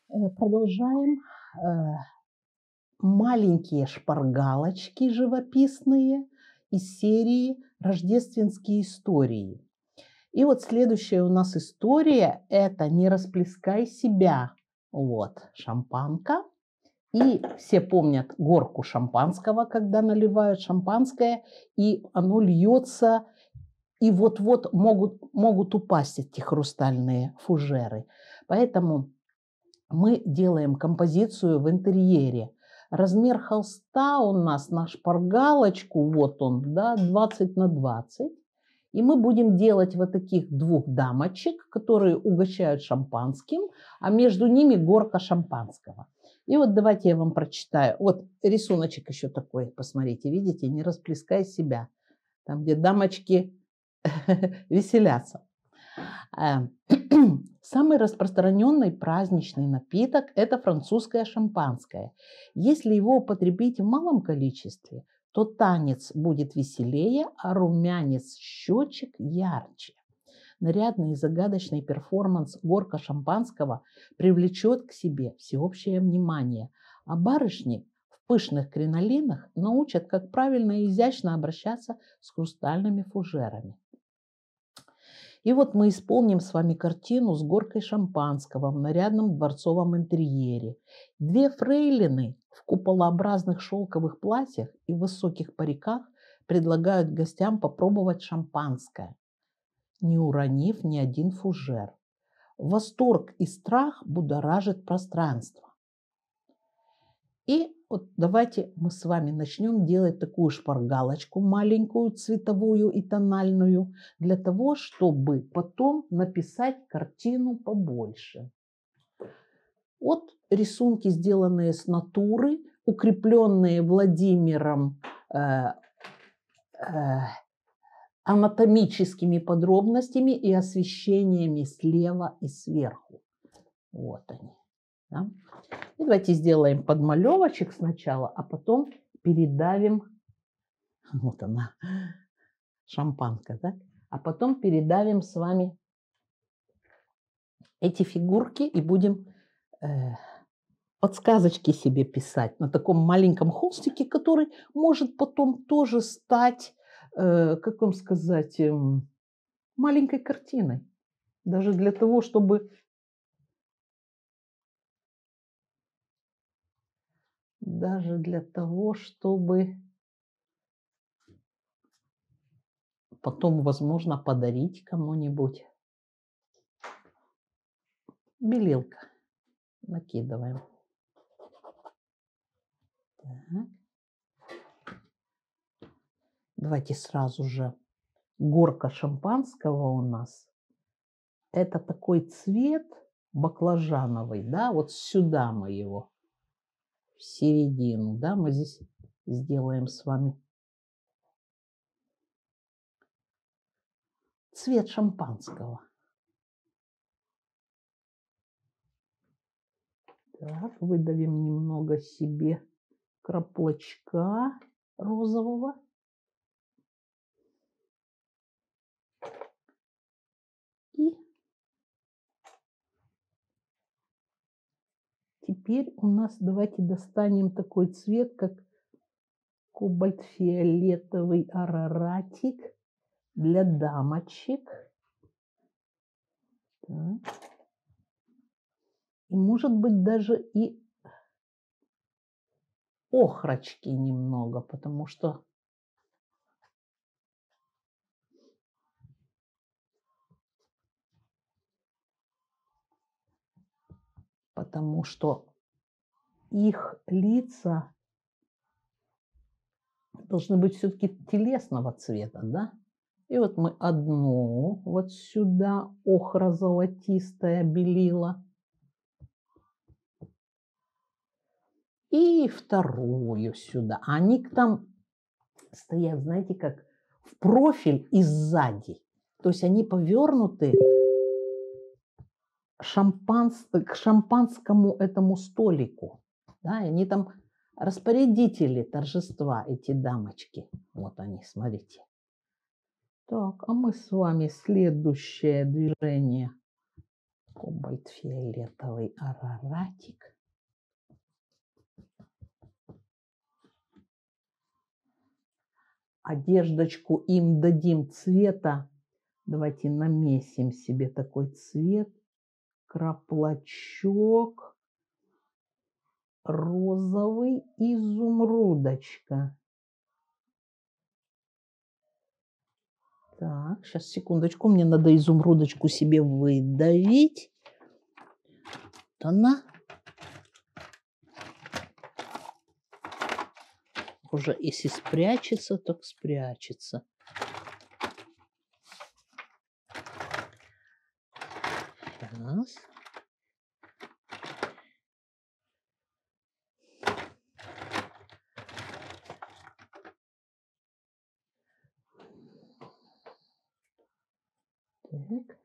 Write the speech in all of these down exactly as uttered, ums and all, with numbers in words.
Э, Продолжаем. Э, Маленькие шпаргалочки живописные из серии «Рождественские истории». И вот следующая у нас история – это «Не расплескай себя». Вот, шампанка. И все помнят горку шампанского, когда наливают шампанское, и оно льется, и вот-вот могут, могут упасть эти хрустальные фужеры. Поэтому мы делаем композицию в интерьере. Размер холста у нас на шпаргалочку, вот он, да, двадцать на двадцать. И мы будем делать вот таких двух дамочек, которые угощают шампанским, а между ними горка шампанского. И вот давайте я вам прочитаю. Вот рисуночек еще такой, посмотрите, видите, не расплескай себя. Там, где дамочки веселятся. Самый распространенный праздничный напиток – это французское шампанское. Если его употребить в малом количестве, то танец будет веселее, а румянец щечек ярче. Нарядный и загадочный перформанс «Горка шампанского» привлечет к себе всеобщее внимание, а барышни в пышных кринолинах научат, как правильно и изящно обращаться с хрустальными фужерами. И вот мы исполним с вами картину с горкой шампанского в нарядном дворцовом интерьере. Две фрейлины в куполообразных шелковых платьях и высоких париках предлагают гостям попробовать шампанское, не уронив ни один фужер. Восторг и страх будоражит пространство. И вот давайте мы с вами начнем делать такую шпаргалочку маленькую, цветовую и тональную, для того, чтобы потом написать картину побольше. Вот рисунки, сделанные с натуры, укрепленные Владимиром э, э, анатомическими подробностями и освещениями слева и сверху. Вот они. Да? И давайте сделаем подмалевочек сначала, а потом передавим, вот она, шампанка, да? А потом передавим с вами эти фигурки и будем э, подсказочки себе писать на таком маленьком холстике, который может потом тоже стать, э, как вам сказать, э, маленькой картиной. Даже для того, чтобы... Даже для того, чтобы потом, возможно, подарить кому-нибудь. Белилка. Накидываем. Так. Давайте сразу же. Горка шампанского у нас. Это такой цвет баклажановый, да, вот сюда мы его, в середину, да, мы здесь сделаем с вами цвет шампанского. Так, выдавим немного себе краплочка розового. И теперь у нас, давайте достанем такой цвет, как кобальт-фиолетовый араратик для дамочек. Так. И может быть даже и охрочки немного, потому что потому что их лица должны быть все-таки телесного цвета, да? И вот мы одну вот сюда охро-золотистое белила. И вторую сюда. Они там стоят, знаете, как в профиль и сзади. То есть они повернуты шампанс... к шампанскому этому столику. Да, и они там распорядители торжества, эти дамочки. Вот они, смотрите. Так, а мы с вами следующее движение Кобальт-фиолетовый араратик. Одеждочку им дадим цвета. Давайте намесим себе такой цвет. Краплачок. Розовый, изумрудочка. Так, сейчас, секундочку, мне надо изумрудочку себе выдавить. Вот она. Уже если спрячется, так спрячется. Раз. Так.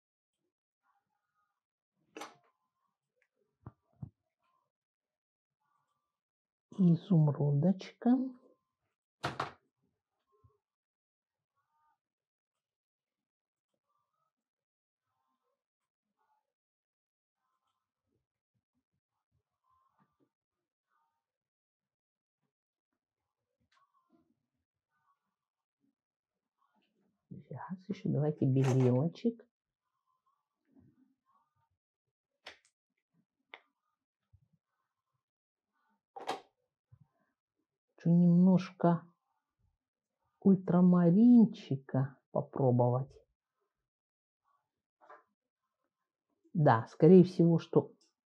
Изумрудочка. Сейчас еще давайте белилочек. Хочу немножко ультрамаринчика попробовать. Да, скорее всего, что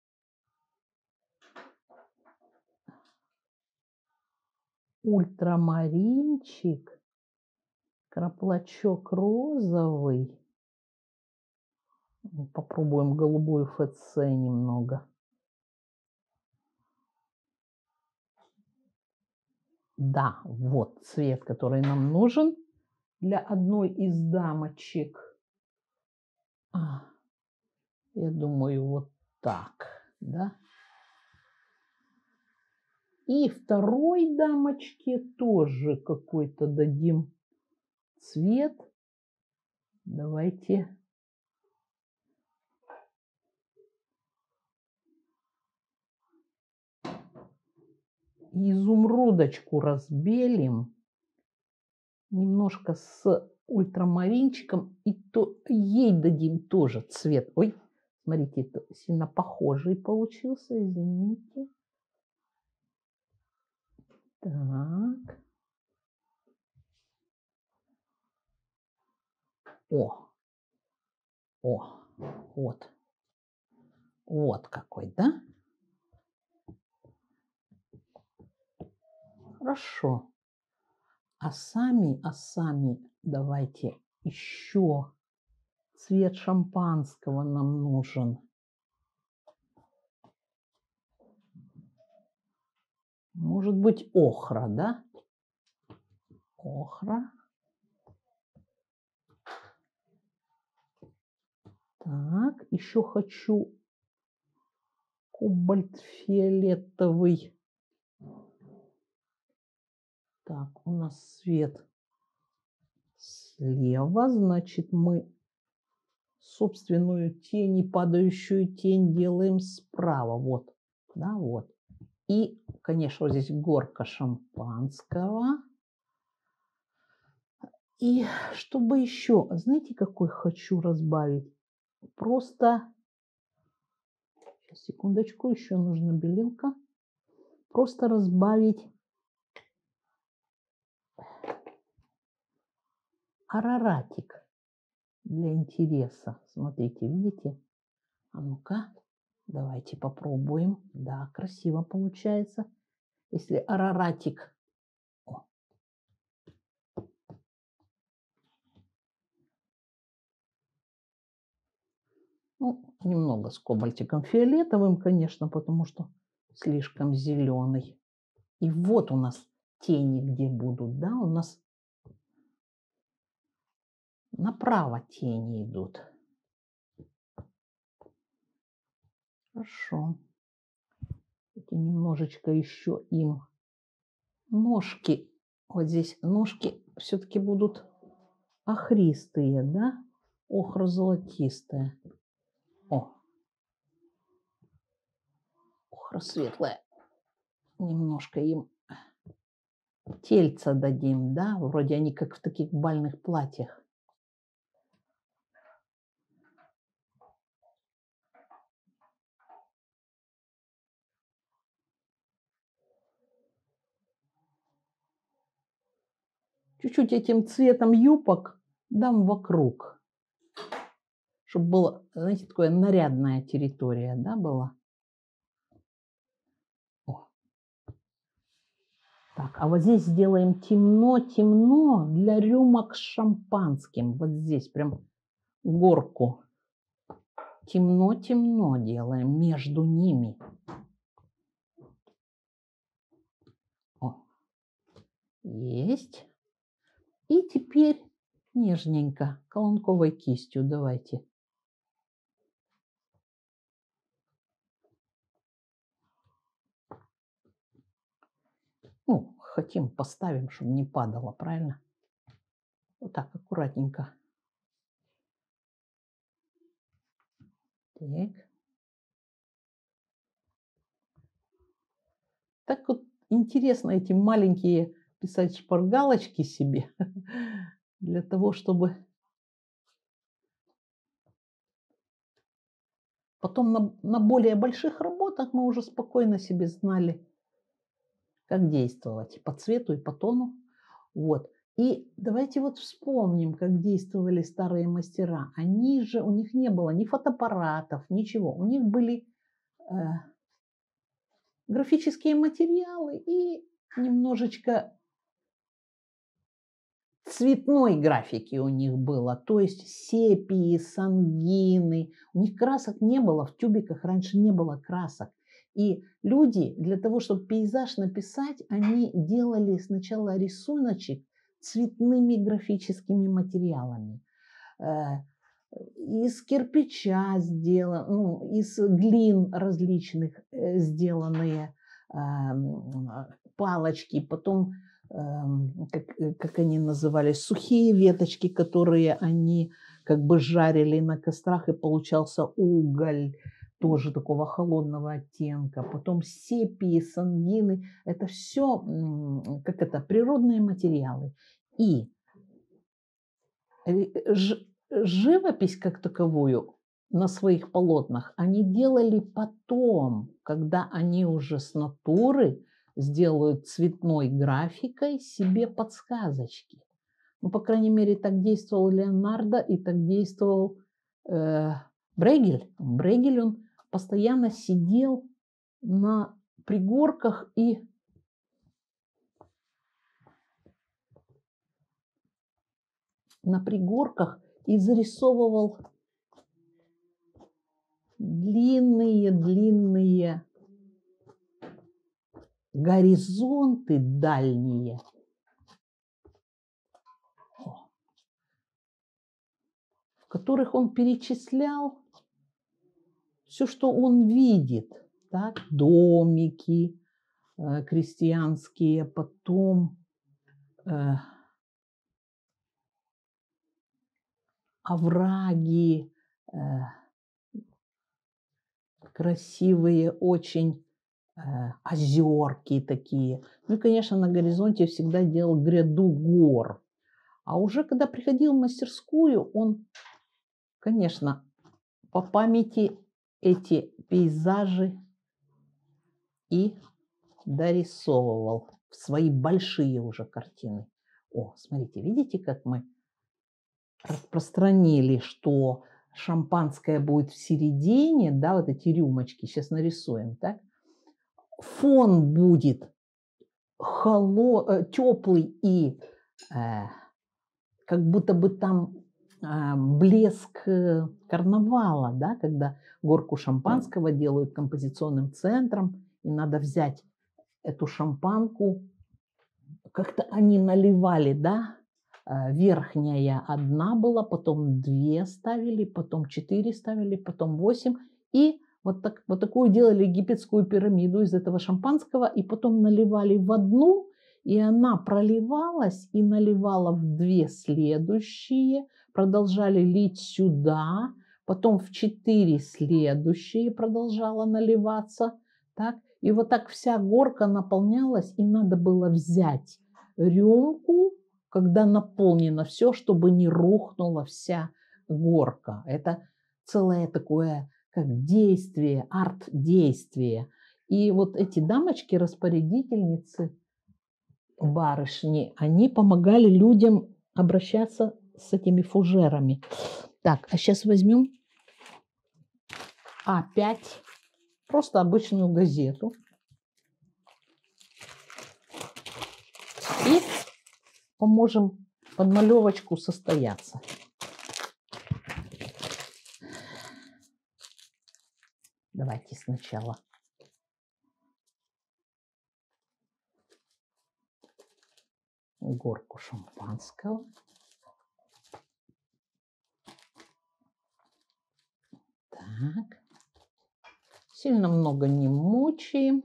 ультрамаринчик, краплачок розовый. Попробуем голубой ФЦ немного. Да, вот цвет, который нам нужен для одной из дамочек. А, я думаю, вот так, да. И второй дамочке тоже какой-то дадим цвет. Давайте. Изумрудочку разбелим. Немножко с ультрамаринчиком. И то ей дадим тоже цвет. Ой, смотрите, это сильно похожий получился. Извините. Так. О. О. Вот. Вот какой, да? Хорошо. А сами, а сами давайте еще цвет шампанского нам нужен. Может быть, охра, да? Охра. Так, еще хочу кобальт-фиолетовый. Так, у нас свет слева, значит, мы собственную тень и падающую тень делаем справа. Вот, да, вот. И, конечно, вот здесь горка шампанского. И чтобы еще, знаете, какой хочу разбавить? Просто, сейчас, секундочку, еще нужна белилка. Просто разбавить араратик для интереса. Смотрите, видите? А ну-ка, давайте попробуем. Да, красиво получается. Если араратик... О. Ну, немного с кобальтиком фиолетовым, конечно, потому что слишком зеленый. И вот у нас тени где будут, да, у нас направо тени идут. Хорошо. И немножечко еще им ножки, вот здесь ножки все-таки будут охристые, да, охро-золотистые. О, светлое. Немножко им тельца дадим, да? Вроде они как в таких бальных платьях. Чуть-чуть этим цветом юбок дам вокруг, чтобы было, знаете, такое нарядная территория, да, была. О. Так, а вот здесь сделаем темно-темно для рюмок с шампанским. Вот здесь прям горку. Темно-темно делаем между ними. О. Есть. И теперь нежненько, колонковой кистью давайте. Ну, хотим, поставим, чтобы не падало, правильно? Вот так, аккуратненько. Так. Так вот интересно эти маленькие писать шпаргалочки себе, для того, чтобы потом на, на более больших работах мы уже спокойно себе знали, как действовать по цвету и по тону. Вот. И давайте вот вспомним, как действовали старые мастера. Они же, у них не было ни фотоаппаратов, ничего. У них были э, графические материалы и немножечко цветной графики у них было. То есть сепии, сангины. У них красок не было, в тюбиках раньше не было красок. И люди для того, чтобы пейзаж написать, они делали сначала рисуночек цветными графическими материалами. Из кирпича сделан, ну, из глин различных сделанные палочки, потом, как, как они назывались, сухие веточки, которые они как бы жарили на кострах, и получался уголь тоже такого холодного оттенка. Потом сепии, сангины, это все, как это, природные материалы. И живопись как таковую на своих полотнах они делали потом, когда они уже с натуры сделают цветной графикой себе подсказочки. Ну, по крайней мере, так действовал Леонардо и так действовал э, Брегель. Брегель, он постоянно сидел на пригорках и на пригорках и зарисовывал длинные-длинные горизонты дальние. В которых он перечислял все, что он видит. Так, домики э, крестьянские, потом э, овраги, э, красивые очень э, озерки такие. Ну и, конечно, на горизонте всегда делал гряду гор. А уже когда приходил в мастерскую, он, конечно, по памяти эти пейзажи и дорисовывал в свои большие уже картины. О, смотрите, видите, как мы распространили, что шампанское будет в середине, да, вот эти рюмочки, сейчас нарисуем, так? Фон будет холод, теплый и э, как будто бы там э, блеск карнавала, да, когда горку шампанского делают композиционным центром, и надо взять эту шампанку, как-то они наливали, да, верхняя одна была, потом две ставили, потом четыре ставили, потом восемь, и вот, так, вот такую делали египетскую пирамиду из этого шампанского, и потом наливали в одну, и она проливалась и наливала в две следующие, продолжали лить сюда, потом в четыре следующие продолжала наливаться, так, И вот так вся горка наполнялась, и надо было взять рюмку, когда наполнено все, чтобы не рухнула вся горка. Это целое такое, как действие, арт-действие. И вот эти дамочки, распорядительницы, барышни, они помогали людям обращаться с этими фужерами. Так, а сейчас возьмем А пять, просто обычную газету. И поможем подмалевочку состояться. Давайте сначала горку шампанского. Так. Сильно много не мучаем,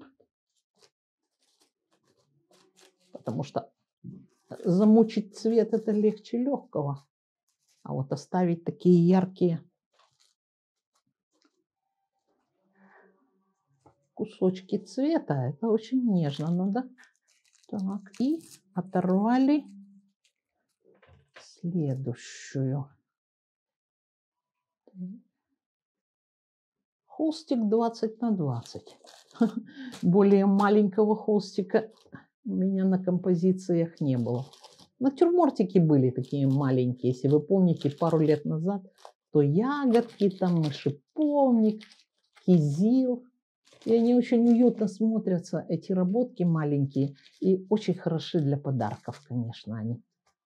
потому что замучить цвет это легче легкого. А вот оставить такие яркие кусочки цвета, это очень нежно надо. Так, и оторвали следующую. Холстик двадцать на двадцать. Более маленького холстика у меня на композициях не было. Натюрмортики были такие маленькие, если вы помните, пару лет назад, то ягодки, там и шиповник, кизил. И они очень уютно смотрятся, эти работки маленькие, и очень хороши для подарков, конечно, они.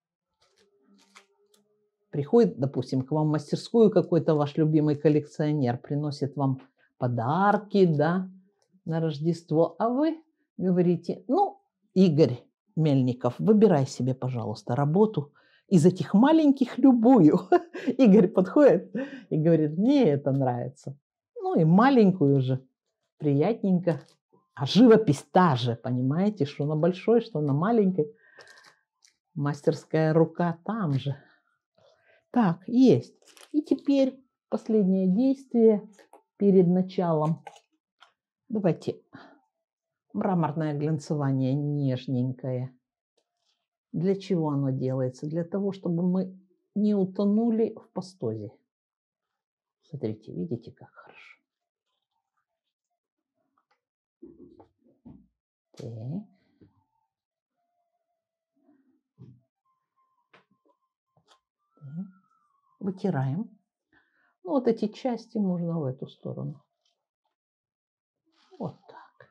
Приходит, допустим, к вам в мастерскую какой-то ваш любимый коллекционер, приносит вам подарки, да, на Рождество, а вы говорите: ну, Игорь Мельников, выбирай себе, пожалуйста, работу из этих маленьких любую. Игорь подходит и говорит: мне это нравится. Ну и маленькую же, приятненько. А живопись та же, понимаете, что на большой, что на маленькой. Мастерская рука там же. Так, есть. И теперь последнее действие перед началом. Давайте мраморное глянцевание нежненькое. Для чего оно делается? Для того, чтобы мы не утонули в пастозе. Смотрите, видите, как хорошо. Так. Так. Вытираем. Ну, вот эти части можно в эту сторону. Вот так.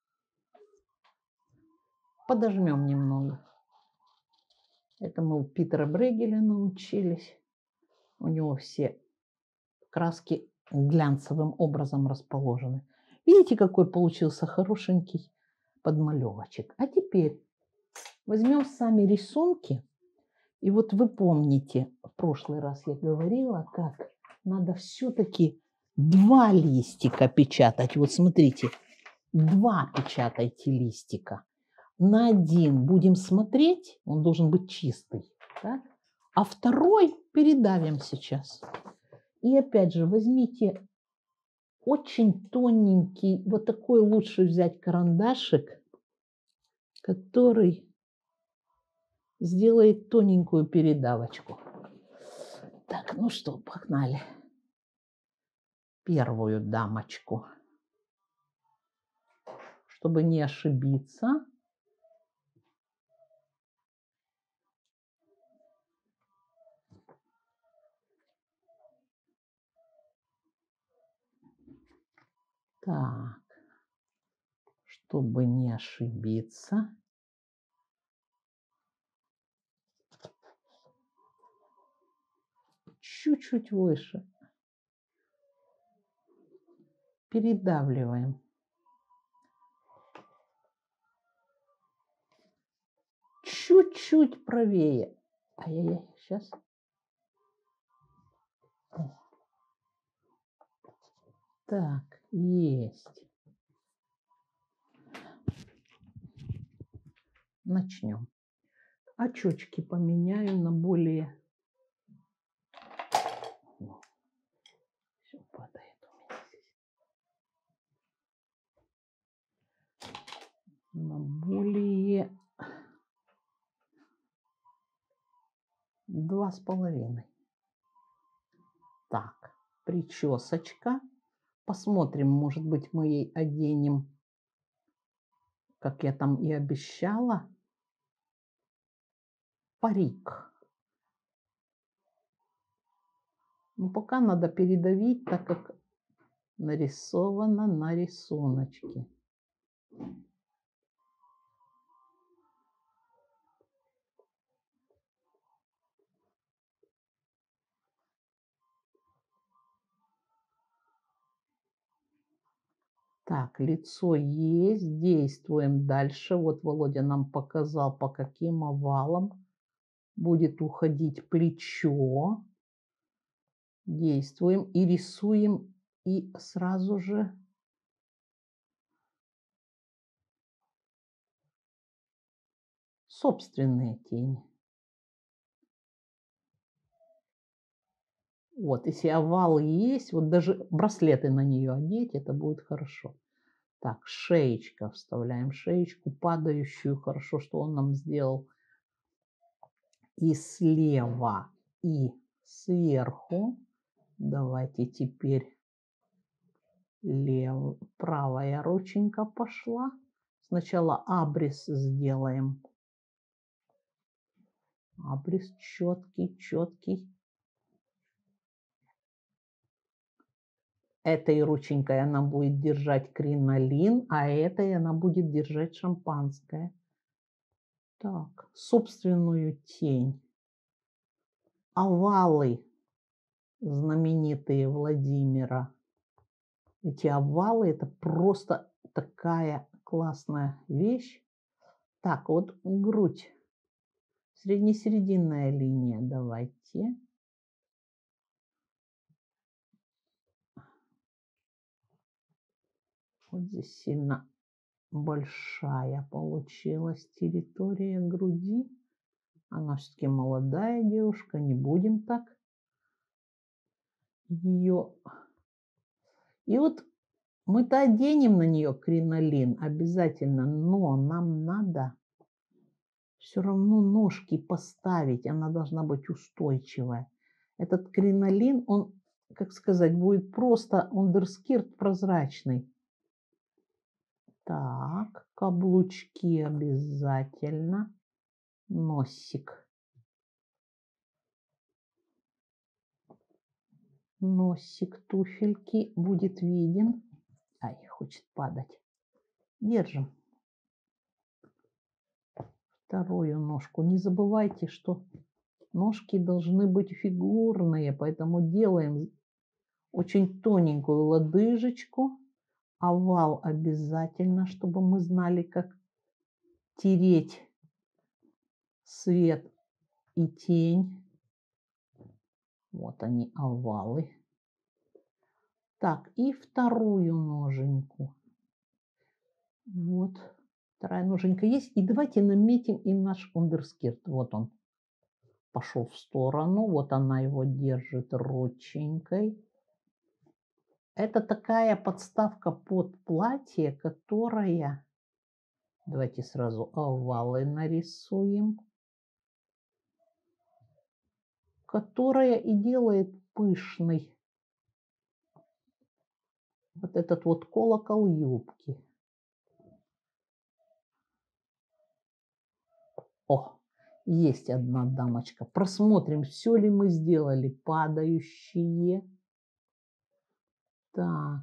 Подожмем немного. Это мы у Питера Брейгеля научились. У него все краски глянцевым образом расположены. Видите, какой получился хорошенький подмалевочек. А теперь возьмем сами рисунки. И вот вы помните, в прошлый раз я говорила, как надо все-таки два листика печатать. Вот смотрите, два печатайте листика. На один будем смотреть, он должен быть чистый, так? А второй передавим сейчас. И опять же возьмите очень тоненький, вот такой лучше взять карандашик, который сделает тоненькую передавочку. Так, ну что, погнали. Первую дамочку. Чтобы не ошибиться. Так, чтобы не ошибиться. Чуть-чуть выше. Передавливаем. Чуть-чуть правее. Ай-яй-яй, сейчас. Так, есть. Начнем. Очечки поменяю на более... Все падает у меня здесь. более два с половиной. Так, причесочка. Посмотрим, может быть, мы ей оденем, как я там и обещала, парик. Ну, пока надо передавить, так как нарисовано на рисуночке. Так, лицо есть, действуем дальше. Вот Володя нам показал, по каким овалам будет уходить плечо. Действуем и рисуем, и сразу же собственные тени. Вот, если овалы есть, вот даже браслеты на нее одеть, это будет хорошо. Так, шеечка, вставляем шеечку падающую. Хорошо, что он нам сделал и слева, и сверху. Давайте теперь лев... правая рученька пошла. Сначала абрис сделаем. Абрис четкий, четкий. Этой рученькой она будет держать кринолин, а этой она будет держать шампанское. Так, собственную тень. Овалы знаменитые Владимира. Эти овалы — это просто такая классная вещь. Так, вот грудь. Среднесерединная линия. Давайте. Вот здесь сильно большая получилась территория груди. Она все-таки молодая девушка, не будем так ее. И вот мы-то оденем на нее кринолин обязательно, но нам надо все равно ножки поставить. Она должна быть устойчивая. Этот кринолин, он, как сказать, будет просто ундерскирт прозрачный. Так, каблучки обязательно. Носик. Носик туфельки будет виден. Ай, хочет падать. Держим. Вторую ножку. Не забывайте, что ножки должны быть фигурные, поэтому делаем очень тоненькую лодыжечку. Овал обязательно, чтобы мы знали, как тереть свет и тень. Вот они, овалы. Так, и вторую ноженьку. Вот, вторая ноженька есть. И давайте наметим и наш ундерскирт. Вот он пошел в сторону. Вот она его держит рученькой. Это такая подставка под платье, которая... Давайте сразу овалы нарисуем. Которая и делает пышный вот этот вот колокол юбки. О, есть одна дамочка. Просмотрим, все ли мы сделали. Падающие. Так.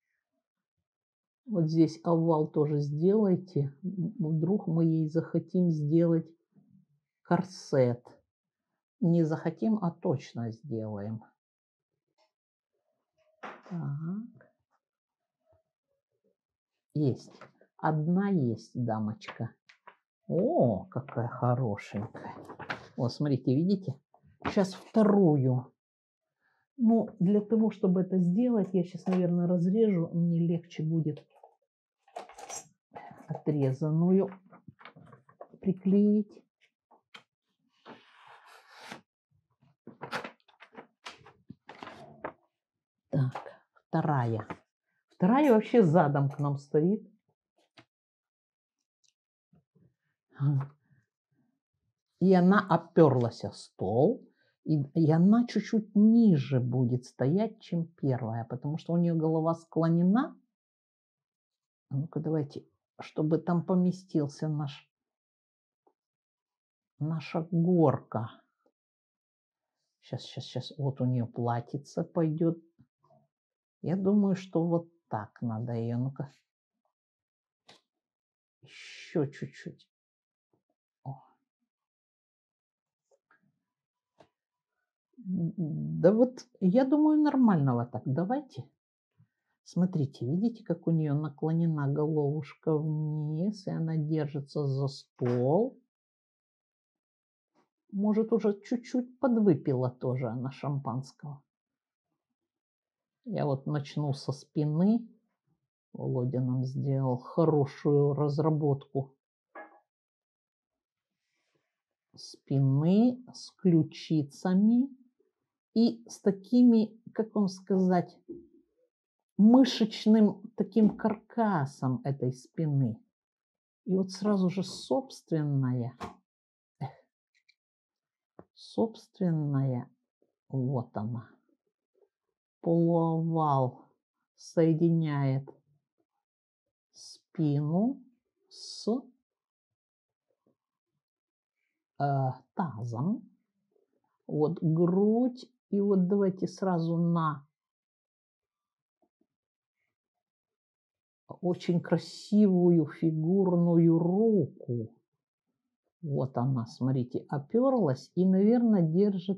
Вот здесь овал тоже сделайте. Вдруг мы ей захотим сделать корсет. Не захотим, а точно сделаем. Так. Есть. Одна есть дамочка. О, какая хорошенькая. Вот, смотрите, видите? Сейчас вторую. Ну, для того, чтобы это сделать, я сейчас, наверное, разрежу. Мне легче будет отрезанную приклеить. Так, вторая. Вторая вообще задом к нам стоит. И она оперлась о стол, и, и она чуть-чуть ниже будет стоять, чем первая, потому что у нее голова склонена. А ну-ка давайте, чтобы там поместился наш, наша горка. Сейчас, сейчас, сейчас. Вот у нее платьице пойдет. Я думаю, что вот так надо ее. Ну-ка. Еще чуть-чуть. О. Да вот, я думаю, нормально вот так. Давайте. Смотрите, видите, как у нее наклонена головушка вниз, и она держится за стол. Может, уже чуть-чуть подвыпила тоже она шампанского. Я вот начну со спины. Володя нам сделал хорошую разработку спины с ключицами и с такими, как вам сказать, мышечным таким каркасом этой спины. И вот сразу же собственная, собственная, вот она, полуовал соединяет спину с э, тазом. Вот грудь. И вот давайте сразу на очень красивую фигурную руку. Вот она, смотрите, оперлась и, наверное, держит.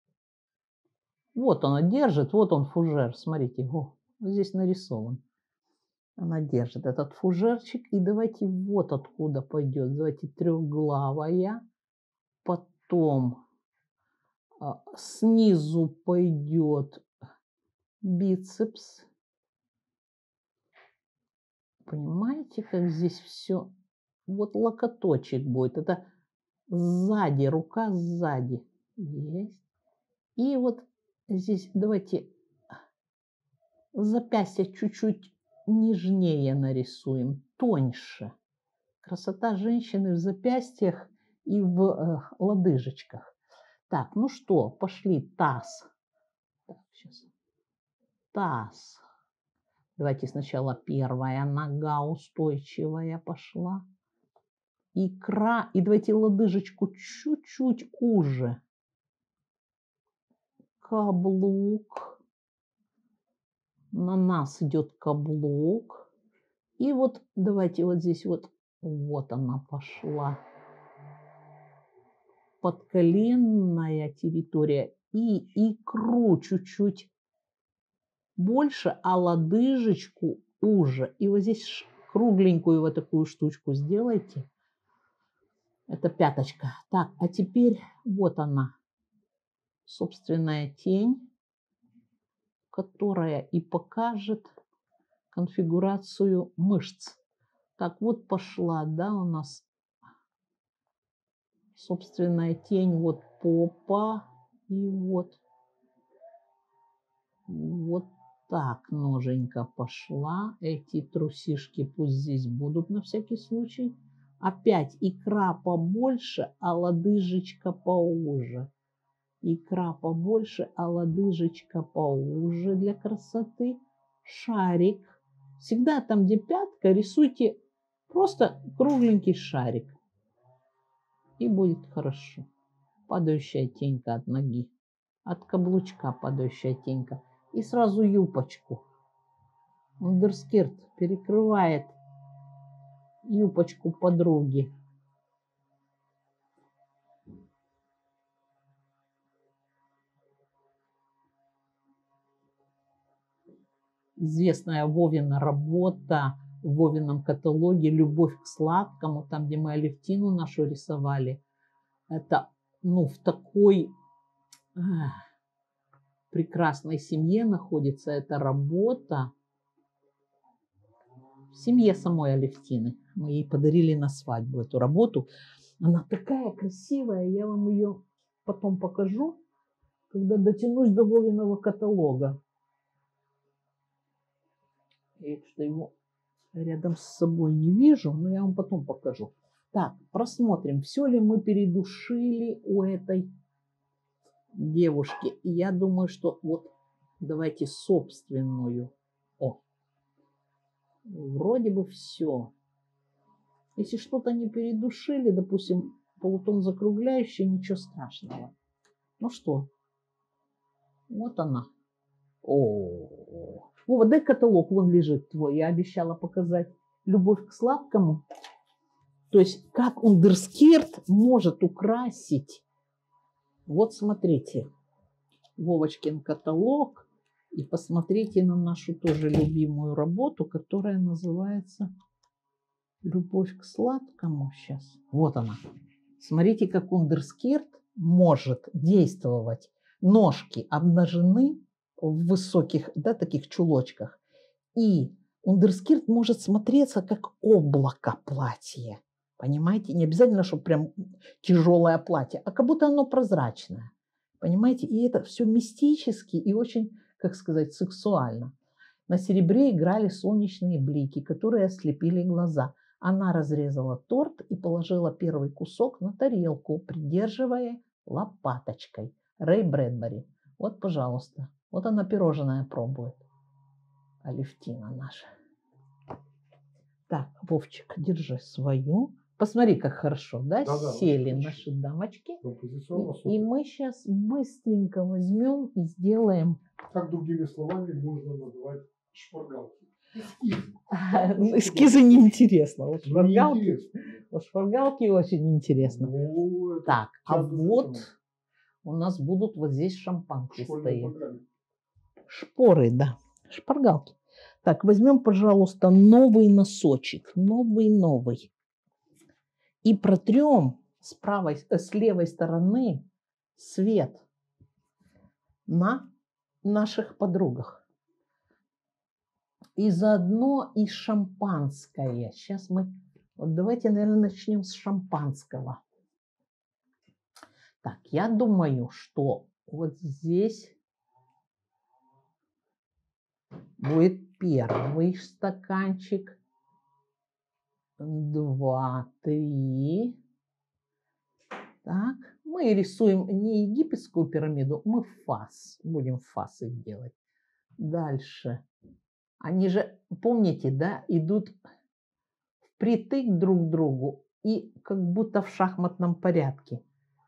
Вот она держит, вот он фужер, смотрите, о, здесь нарисован. Она держит этот фужерчик, и давайте вот откуда пойдет. Давайте трехглавая, потом а, снизу пойдет бицепс. Понимаете, как здесь все? Вот локоточек будет. Это сзади, рука сзади. Есть. И вот здесь давайте запястье чуть-чуть нежнее нарисуем, тоньше. Красота женщины в запястьях и в э, лодыжечках. Так, ну что, пошли таз. Так, сейчас. Таз. Давайте сначала первая нога устойчивая пошла. Икра. И давайте лодыжечку чуть-чуть уже. Каблук. На нас идет каблук. И вот давайте вот здесь вот. Вот она пошла. Подколенная территория. И икру чуть-чуть больше, а лодыжечку уже. И вот здесь кругленькую вот такую штучку сделайте. Это пяточка. Так, а теперь вот она. Собственная тень, которая и покажет конфигурацию мышц. Так, вот пошла, да, у нас собственная тень, вот попа, и вот, вот так ноженька пошла. Эти трусишки пусть здесь будут на всякий случай. Опять икра побольше, а лодыжечка поуже. Икра побольше, а лодыжечка поуже для красоты. Шарик. Всегда там, где пятка, рисуйте просто кругленький шарик. И будет хорошо. Падающая тенька от ноги. От каблучка падающая тенька. И сразу юбочку. Ундерскирт перекрывает юбочку подруги. Известная Вовина работа в Вовином каталоге «Любовь к сладкому», там, где мы Алевтину нашу рисовали. Это, ну, в такой эх, прекрасной семье находится эта работа. В семье самой Алевтины. Мы ей подарили на свадьбу эту работу. Она такая красивая, я вам ее потом покажу, когда дотянусь до Вовиного каталога. Я что его рядом с собой не вижу, но я вам потом покажу. Так, просмотрим, все ли мы передушили у этой девушки. И я думаю, что вот давайте собственную. О, вроде бы все. Если что-то не передушили, допустим, полутон закругляющий, ничего страшного. Ну что, вот она. О, Вова, дай каталог, вон лежит твой. Я обещала показать «Любовь к сладкому». То есть, как ундерскирт может украсить. Вот смотрите, Вовочкин каталог. И посмотрите на нашу тоже любимую работу, которая называется «Любовь к сладкому». Сейчас. Вот она. Смотрите, как ундерскирт может действовать. Ножки обнажены в высоких, да, таких чулочках. И ундерскирт может смотреться как облако платья. Понимаете? Не обязательно, чтобы прям тяжелое платье, а как будто оно прозрачное. Понимаете? И это все мистически и очень, как сказать, сексуально. На серебре играли солнечные блики, которые ослепили глаза. Она разрезала торт и положила первый кусок на тарелку, придерживая лопаточкой. Рэй Брэдбери. Вот, пожалуйста. Вот она пирожное пробует. Алевтина наша. Так, Вовчик, держи свою. Посмотри, как хорошо, да, Да, да, сели очень наши дамочки. Композиционно И, супер. и мы сейчас быстренько возьмем и сделаем. Как другими словами можно называть шпаргалки? Эскизы неинтересно. Вот Ну, шпаргалки, неинтересно. вот шпаргалки очень интересно. Ну, это Так, а час до вот этого. у нас будут вот здесь В шампанки школьной стоять. программе. Шпоры, да, шпаргалки. Так, возьмем, пожалуйста, новый носочек, новый-новый. И протрем с правой, э, с левой стороны свет на наших подругах. И заодно и шампанское. Сейчас мы, вот давайте, наверное, начнем с шампанского. Так, я думаю, что вот здесь будет первый стаканчик. Два, три. Так, мы рисуем не египетскую пирамиду, мы фас. Будем фасы делать. Дальше. Они же, помните, да, идут впритык друг к другу и как будто в шахматном порядке.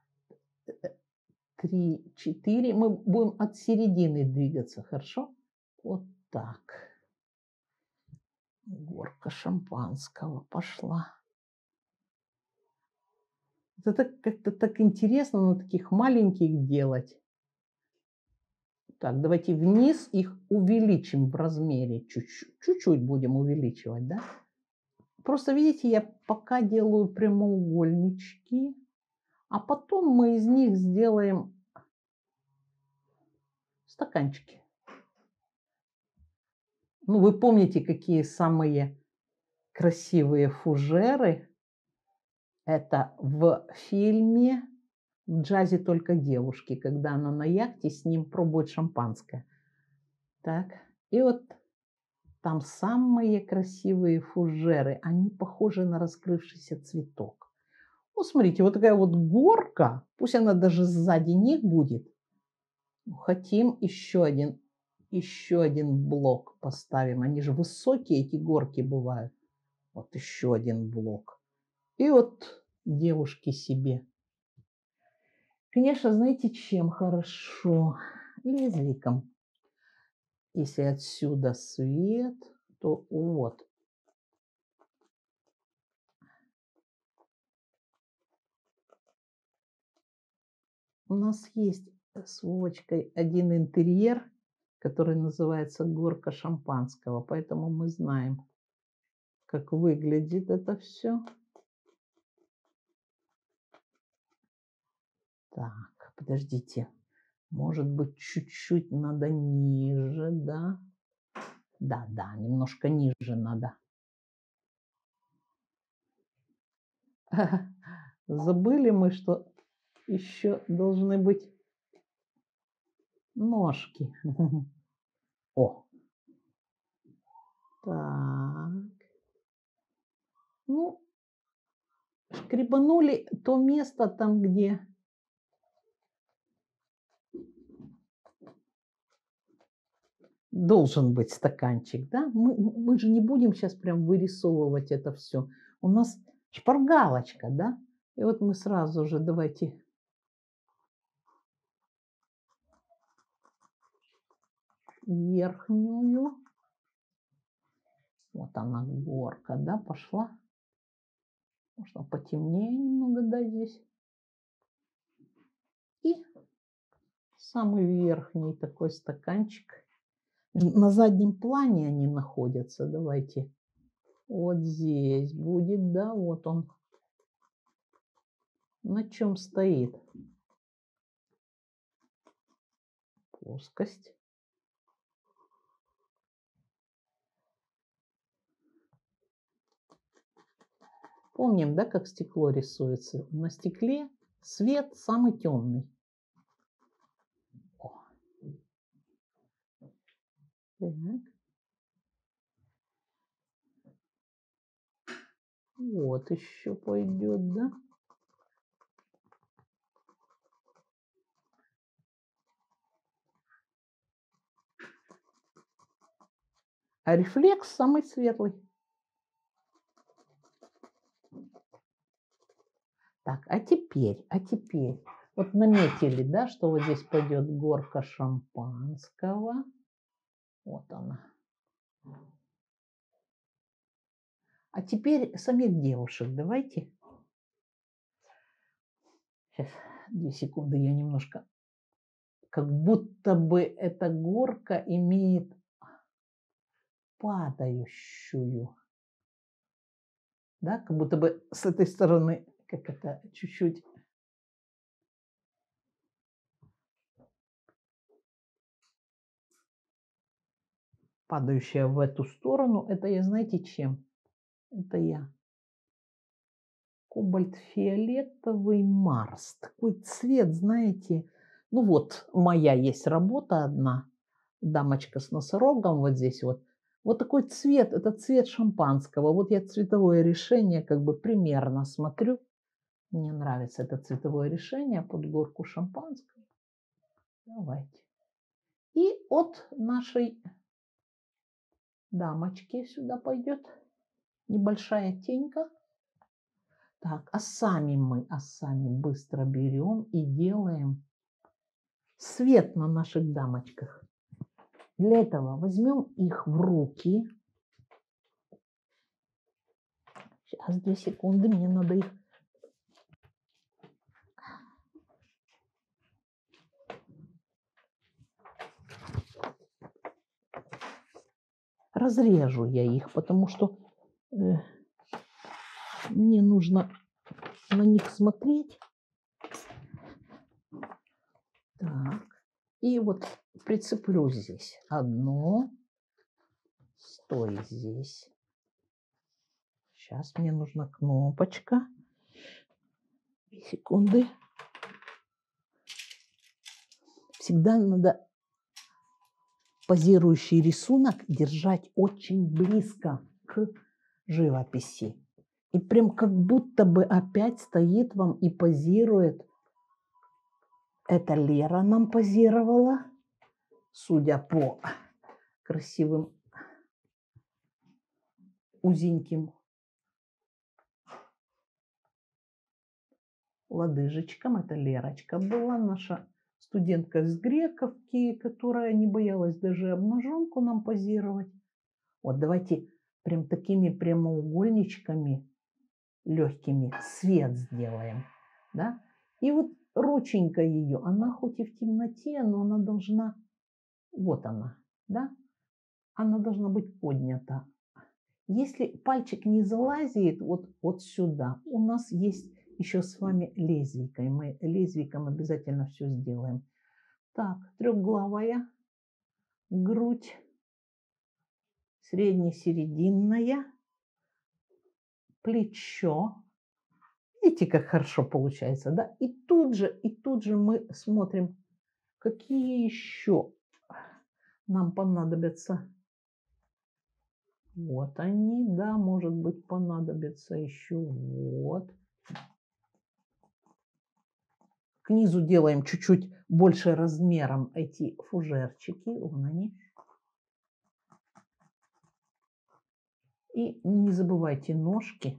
Три, четыре. Мы будем от середины двигаться, хорошо? Вот так. Горка шампанского пошла. Это так, как-то так интересно на таких маленьких делать. Так, давайте вниз их увеличим в размере чуть-чуть. Чуть-чуть будем увеличивать, да? Просто, видите, я пока делаю прямоугольнички, а потом мы из них сделаем стаканчики. Ну, вы помните, какие самые красивые фужеры? Это в фильме «В джазе только девушки», когда она на яхте с ним пробует шампанское. Так, и вот там самые красивые фужеры, они похожи на раскрывшийся цветок. Ну, смотрите, вот такая вот горка, пусть она даже сзади них будет. Хотим еще один, еще один блок поставим. Они же высокие, эти горки бывают. Вот еще один блок. И вот девушки себе. Конечно, знаете, чем хорошо? Лезвиком. Если отсюда свет, то вот. У нас есть с Вовочкой один интерьер, который называется «Горка шампанского», поэтому мы знаем, как выглядит это все. Так, подождите. Может быть, чуть-чуть надо ниже, да? Да, да, немножко ниже надо. Забыли мы, что еще должны быть ножки. О, так. Ну, шкребанули то место там, где должен быть стаканчик, да? Мы, мы же не будем сейчас прям вырисовывать это все. У нас шпаргалочка, да? И вот мы сразу же давайте верхнюю. Вот она, горка, да, пошла. Можно потемнее немного, да, здесь. И самый верхний такой стаканчик. На заднем плане они находятся. Давайте. Вот здесь будет, да, вот он. На чем стоит? Плоскость. Помним, да, как стекло рисуется? На стекле свет самый темный. О. Так. Вот еще пойдет, да? А рефлекс самый светлый. Так, а теперь, а теперь, вот наметили, да, что вот здесь пойдет горка шампанского. Вот она. А теперь самих девушек давайте. Сейчас, две секунды, я немножко, как будто бы эта горка имеет падающую. Да, как будто бы с этой стороны, как это, чуть-чуть. Падающая в эту сторону, это я, знаете, чем? Это я. Кобальт-фиолетовый Марс. Такой цвет, знаете. Ну вот, моя есть работа одна. Дамочка с носорогом вот здесь вот. Вот такой цвет, это цвет шампанского. Вот я цветовое решение как бы примерно смотрю. Мне нравится это цветовое решение под горку шампанского. Давайте. И от нашей дамочки сюда пойдет небольшая тенька. Так, а сами мы, а сами быстро берем и делаем свет на наших дамочках. Для этого возьмем их в руки. Сейчас, две секунды, мне надо их. Разрежу я их, потому что э, мне нужно на них смотреть. Так, и вот прицеплю здесь одну. Стой здесь. Сейчас мне нужна кнопочка. Две секунды. Всегда надо позирующий рисунок держать очень близко к живописи. И прям как будто бы опять стоит вам и позирует. Это Лера нам позировала, судя по красивым узеньким лодыжечкам. Это Лерочка была, наша студентка с Грековки, которая не боялась даже обнаженку нам позировать. Вот давайте прям такими прямоугольничками легкими свет сделаем, да? И вот рученька ее, она хоть и в темноте, но она должна, вот она, да? Она должна быть поднята. Если пальчик не залазит вот, вот сюда, у нас есть еще с вами лезвийкой. Мы лезвийком обязательно все сделаем. Так, трехглавая, грудь, средне-серединная, плечо. Видите, как хорошо получается, да? И тут же, и тут же мы смотрим, какие еще нам понадобятся. Вот они, да, может быть, понадобятся еще. Вот. К низу делаем чуть-чуть больше размером эти фужерчики. Вон они. И не забывайте ножки.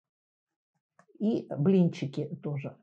И блинчики тоже.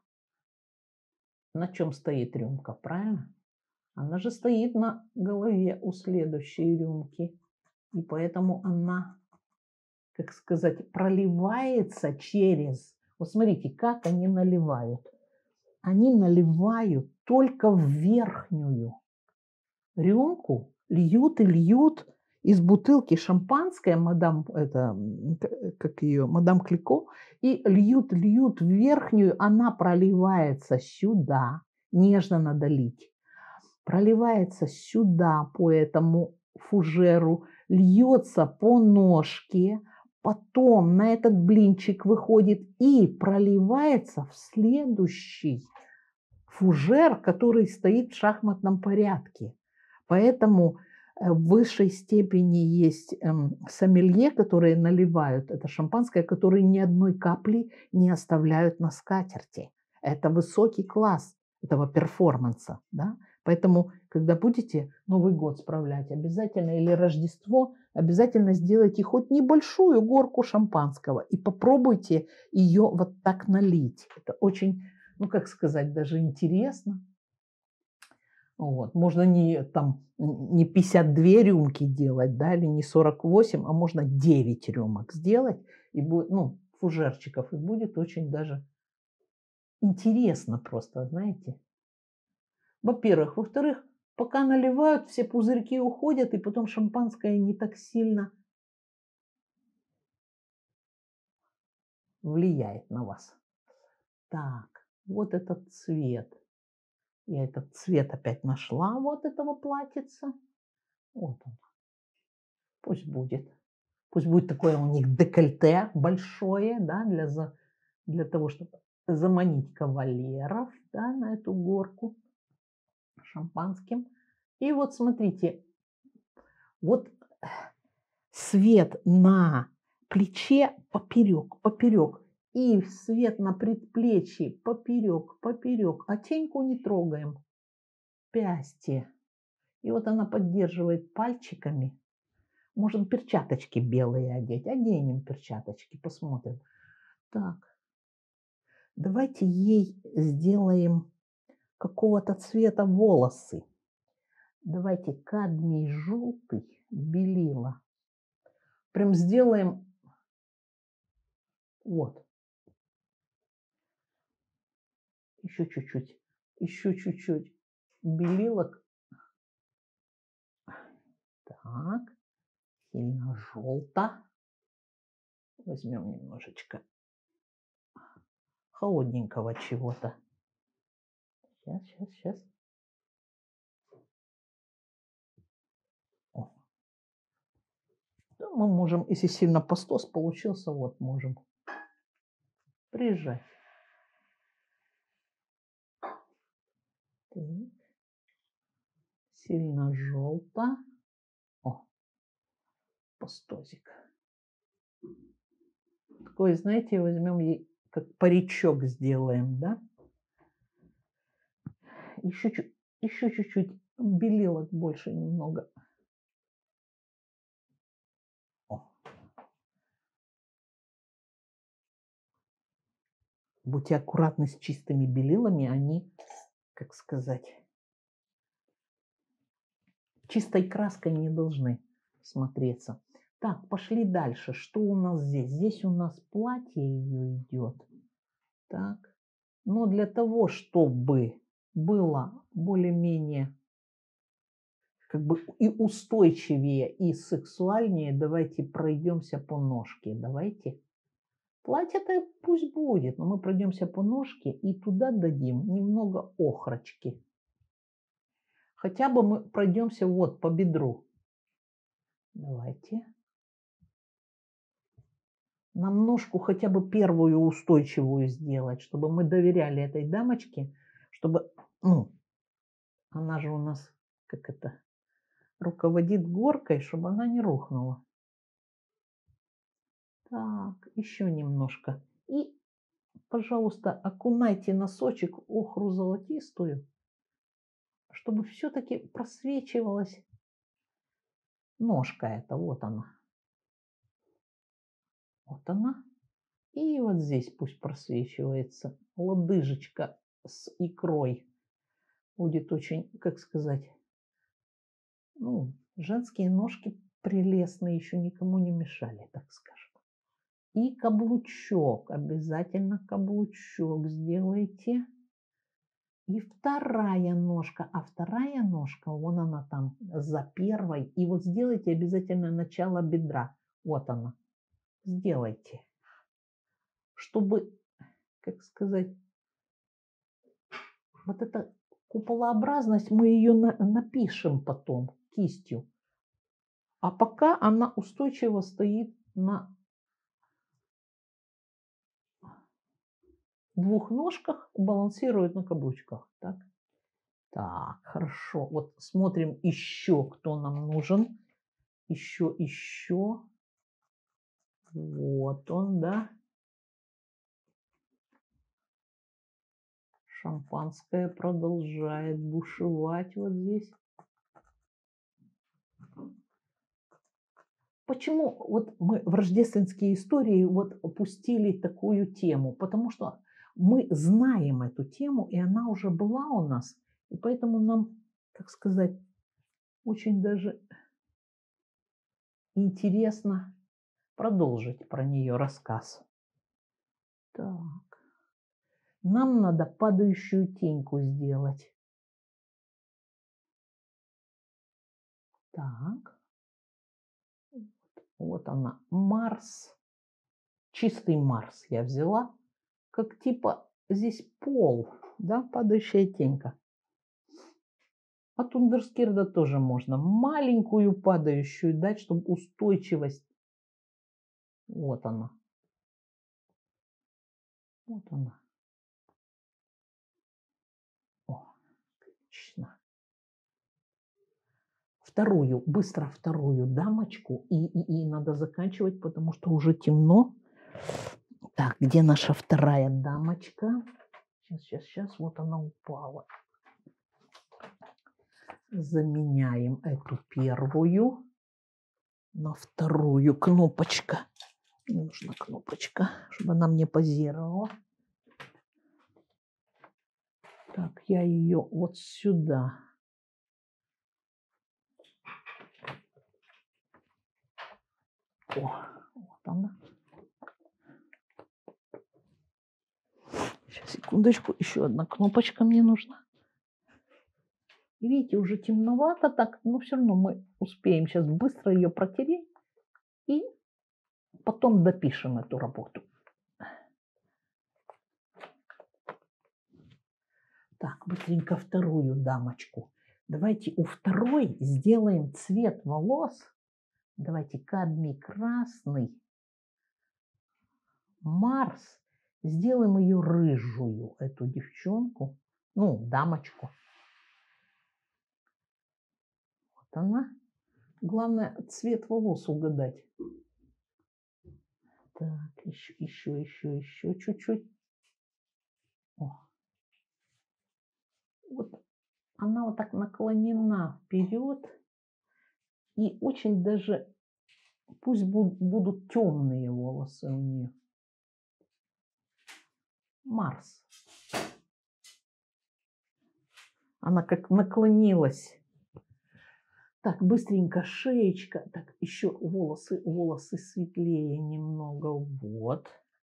На чем стоит рюмка, правильно? Она же стоит на голове у следующей рюмки. И поэтому она, как сказать, проливается через... Вот смотрите, как они наливают. Они наливают только в верхнюю рюмку, льют и льют из бутылки шампанское, мадам, это, как ее, мадам Клико, и льют, льют в верхнюю, она проливается сюда, нежно надо лить, проливается сюда по этому фужеру, льется по ножке, потом на этот блинчик выходит и проливается в следующий фужер, который стоит в шахматном порядке. Поэтому в высшей степени есть эм, сомелье, которые наливают это шампанское, которые ни одной капли не оставляют на скатерти. Это высокий класс этого перформанса. Да? Поэтому, когда будете Новый год справлять, обязательно, или Рождество, обязательно сделайте хоть небольшую горку шампанского и попробуйте ее вот так налить. Это очень, ну как сказать, даже интересно. Вот. Можно не, там, не пятьдесят две рюмки делать, да, или не сорок восемь, а можно девять рюмок сделать, и будет, ну, фужерчиков, и будет очень даже интересно просто, знаете. Во-первых. Во-вторых, пока наливают, все пузырьки уходят, и потом шампанское не так сильно влияет на вас. Так, вот этот цвет. Я этот цвет опять нашла, вот этого платьица. Вот он. Пусть будет. Пусть будет такое у них декольте большое, да, для, за, для того, чтобы заманить кавалеров, да, на эту горку шампанским. И вот смотрите, вот свет на плече поперек, поперек. И свет на предплечье поперек, поперек. А теньку не трогаем. Пястье. И вот она поддерживает пальчиками. Можем перчаточки белые одеть. Оденем перчаточки, посмотрим. Так. Давайте ей сделаем какого-то цвета волосы. Давайте кадмий желтый, белила. Прям сделаем вот. Еще чуть-чуть. Еще чуть-чуть белилок. Так. Сильно желто. Возьмем немножечко холодненького чего-то. Сейчас, сейчас, сейчас. О. Да, мы можем, если сильно пастос получился, вот можем прижать. Так. Сильно желто. О, пастозик. Такой, знаете, возьмем ей как паричок сделаем, да? Еще, еще чуть-чуть белилок больше немного. О. Будьте аккуратны с чистыми белилами, они, как сказать, чистой краской не должны смотреться. Так, пошли дальше. Что у нас здесь? Здесь у нас платье ее идет. Так. Но для того, чтобы было более-менее как бы и устойчивее, и сексуальнее, давайте пройдемся по ножке. Давайте. Платье-то пусть будет, но мы пройдемся по ножке и туда дадим немного охрочки. Хотя бы мы пройдемся вот по бедру. Давайте. Нам ножку хотя бы первую устойчивую сделать, чтобы мы доверяли этой дамочке, чтобы, ну, она же у нас, как это, руководит горкой, чтобы она не рухнула. Так, еще немножко. И пожалуйста, окунайте носочек в охру золотистую, чтобы все-таки просвечивалась ножка эта. Вот она. Вот она. И вот здесь пусть просвечивается лодыжечка с икрой. Будет очень, как сказать, ну, женские ножки прелестные еще никому не мешали, так скажем. И каблучок, обязательно каблучок сделайте. И вторая ножка, а вторая ножка, вон она там за первой. И вот сделайте обязательно начало бедра. Вот она. Сделайте. Чтобы, как сказать, вот эта куполообразность, мы ее на, напишем потом кистью. А пока она устойчиво стоит на двух ножках, балансирует на каблучках. Так, так, хорошо. Вот смотрим еще, кто нам нужен. Еще, еще. Вот он, да. Шампанское продолжает бушевать вот здесь. Почему вот мы в рождественские истории вот опустили такую тему? Потому что мы знаем эту тему, и она уже была у нас. И поэтому нам, как сказать, очень даже интересно продолжить про нее рассказ. Так. Нам надо падающую теньку сделать. Так. Вот она. Марс. Чистый Марс я взяла. Как типа здесь пол. Да, падающая тенька. От ундерскирда тоже можно маленькую падающую дать, чтобы устойчивость. Вот она. Вот она. О, отлично. Вторую, быстро вторую дамочку. И, и, и надо заканчивать, потому что уже темно. Так, где наша вторая дамочка? Сейчас, сейчас, сейчас. Вот она упала. Заменяем эту первую на вторую. Кнопочка. Мне нужна кнопочка, чтобы она мне позировала. Так, я ее вот сюда. О, вот она. Сейчас, секундочку, еще одна кнопочка мне нужна. И видите, уже темновато так, но все равно мы успеем сейчас быстро ее протереть и потом допишем эту работу. Так, быстренько вторую дамочку. Давайте у второй сделаем цвет волос. Давайте кадмий красный. Марс. Сделаем ее рыжую, эту девчонку. Ну, дамочку. Вот она. Главное, цвет волос угадать. Так, еще, еще, еще, еще чуть-чуть. О. Вот она вот так наклонена вперед. И очень даже, пусть будут, будут темные волосы у нее. Марс. Она как наклонилась. Так, быстренько шеечка. Так, еще волосы, волосы светлее немного. Вот.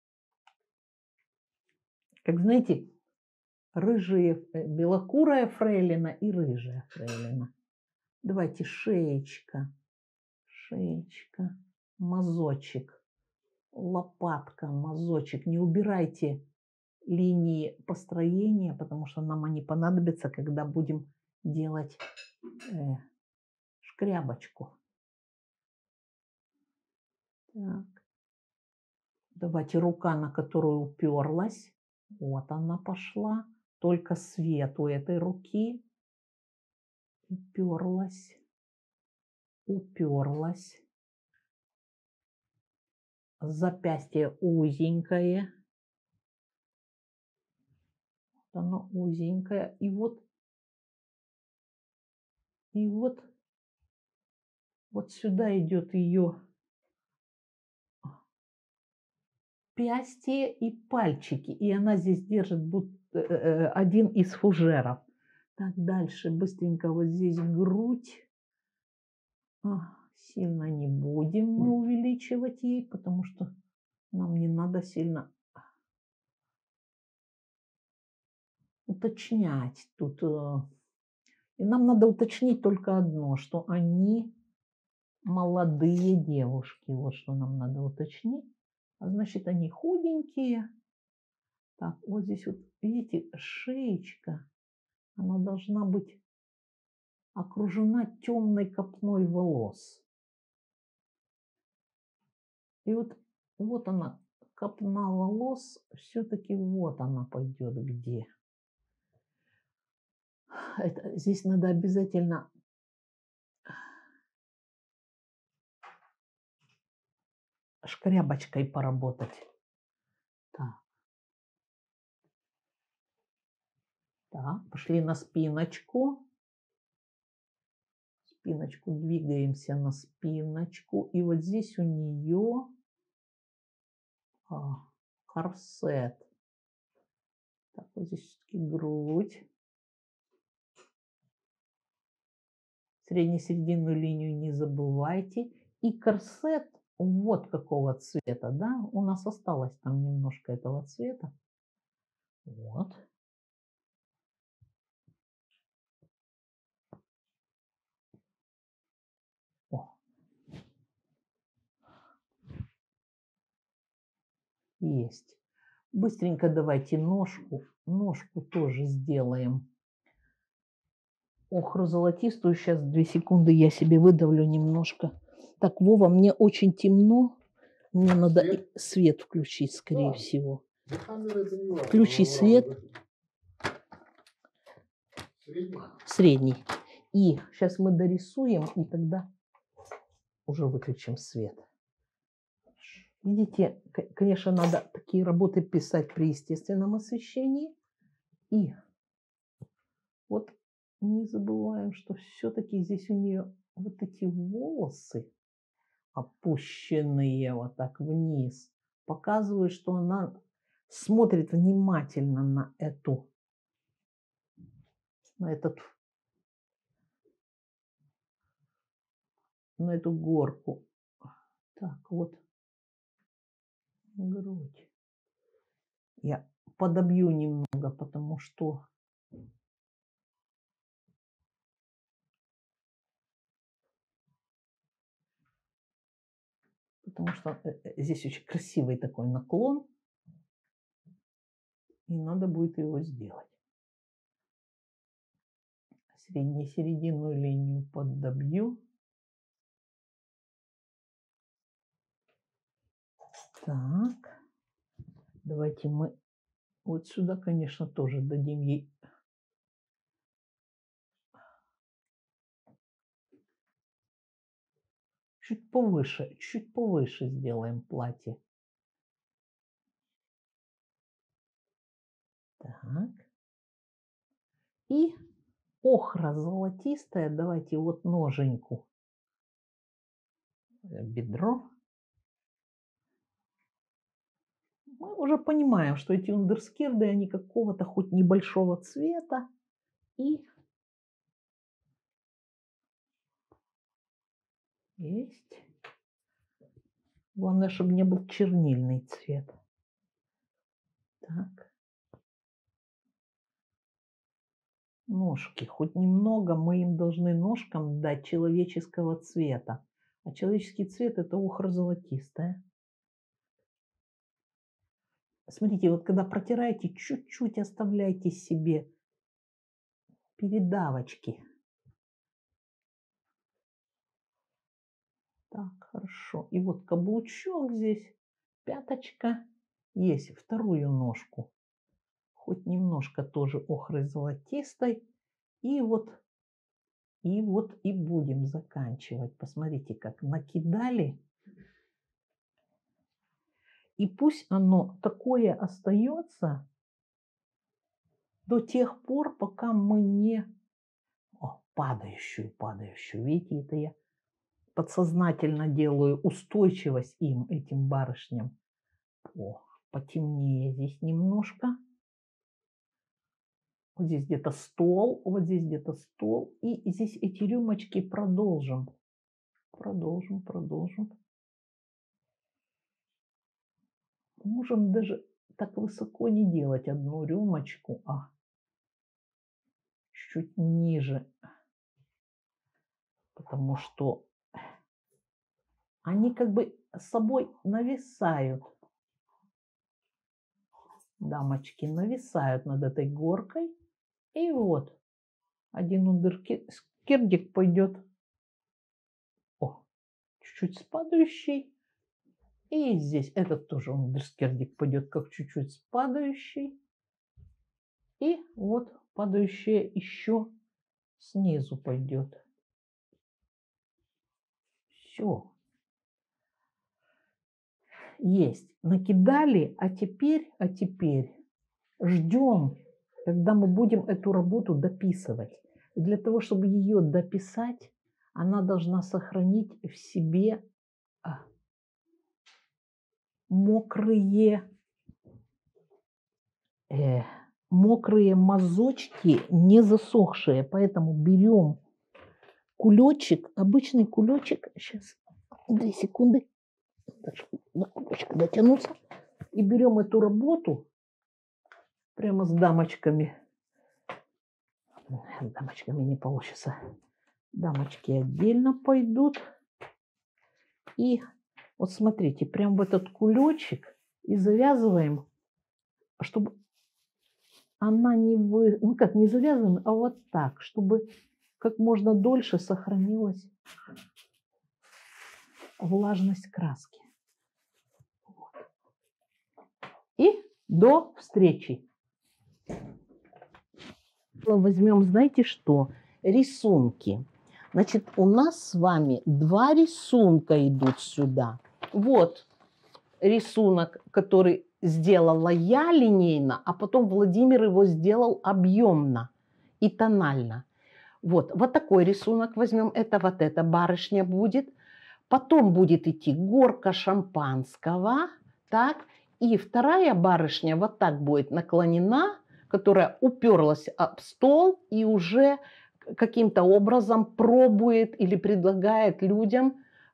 Как знаете, рыжие, белокурая фрейлина и рыжая фрейлина. Давайте шеечка, шеечка, мазочек, лопатка, мазочек. Не убирайте линии построения, потому что нам они понадобятся, когда будем делать э, шкрябочку. Так. Давайте рука, на которую уперлась. Вот она пошла. Только свет у этой руки. Уперлась. Уперлась. Запястье узенькое. Она узенькая. И вот, и вот, вот сюда идет ее пястье и пальчики. И она здесь держит будто, э, один из фужеров. Так, дальше быстренько вот здесь грудь. А, сильно не будем мы увеличивать ей, потому что нам не надо сильно уточнять тут. И нам надо уточнить только одно, что они молодые девушки. Вот что нам надо уточнить. А значит, они худенькие. Так, вот здесь вот, видите, шеечка. Она должна быть окружена темной копной волос. И вот, вот она, копна волос, все-таки вот она пойдет где. Это, здесь надо обязательно шкрябочкой поработать. Так. Так, пошли на спиночку. Спиночку, двигаемся на спиночку. И вот здесь у нее а, корсет. Так, вот здесь все-таки грудь. Средне-серединную линию не забывайте. И корсет вот какого цвета, да? У нас осталось там немножко этого цвета. Вот. О. Есть. Быстренько давайте ножку. Ножку тоже сделаем. Охру золотистую. Сейчас две секунды я себе выдавлю немножко. Так, Вова, мне очень темно. Мне надо свет, свет включить, скорее да. всего. Включи свет. Средний. Средний. И сейчас мы дорисуем, и тогда уже выключим свет. Видите, конечно, надо такие работы писать при естественном освещении. И вот не забываем, что все-таки здесь у нее вот эти волосы, опущенные вот так вниз, показывают, что она смотрит внимательно на эту, на этот, на эту горку. Так, вот грудь. Я подобью немного, потому что потому что здесь очень красивый такой наклон, и надо будет его сделать. Средне-серединную линию подобью. Так, давайте мы вот сюда, конечно, тоже дадим ей чуть повыше, чуть повыше сделаем платье. Так. И охра золотистая, давайте вот ноженьку, бедро. Мы уже понимаем, что эти ундерскирды, они какого-то хоть небольшого цвета. И есть. Главное, чтобы не был чернильный цвет. Так. Ножки. Хоть немного мы им должны ножкам дать человеческого цвета. А человеческий цвет – это охра золотистая. Смотрите, вот когда протираете, чуть-чуть оставляйте себе передавочки. Так, хорошо. И вот каблучок здесь, пяточка. Есть вторую ножку. Хоть немножко тоже охрой золотистой. И вот, и вот и будем заканчивать. Посмотрите, как накидали. И пусть оно такое остается, до тех пор, пока мы не... О, падающую, падающую. Видите, это я подсознательно делаю устойчивость им, этим барышням. О, потемнее здесь немножко. Вот здесь где-то стол, вот здесь где-то стол. И здесь эти рюмочки продолжим. Продолжим, продолжим. Можем даже так высоко не делать одну рюмочку, а чуть ниже. Потому что они как бы с собой нависают. Дамочки нависают над этой горкой. И вот один ундерскердик пойдет. О, чуть-чуть с падающей. И здесь этот тоже ундерскердик пойдет как чуть-чуть с падающей. И вот падающая еще снизу пойдет. Все. Есть. Накидали, а теперь, а теперь ждем, когда мы будем эту работу дописывать. И для того, чтобы ее дописать, она должна сохранить в себе а, мокрые, э, мокрые мазочки, не засохшие. Поэтому берем кулечек, обычный кулечек. Сейчас, две секунды. До кулечка дотянуться. И берем эту работу прямо с дамочками. С дамочками не получится. Дамочки отдельно пойдут. И вот смотрите, прям в этот кулечек и завязываем, чтобы она не вы... Ну как, не завязываем, а вот так, чтобы как можно дольше сохранилась влажность краски. И до встречи. Возьмем, знаете что? Рисунки. Значит, у нас с вами два рисунка идут сюда. Вот рисунок, который сделала я линейно, а потом Владимир его сделал объемно и тонально. Вот, вот такой рисунок возьмем. Это вот эта барышня будет. Потом будет идти горка шампанского. Так. И вторая барышня вот так будет наклонена, которая уперлась об стол и уже каким-то образом пробует или предлагает людям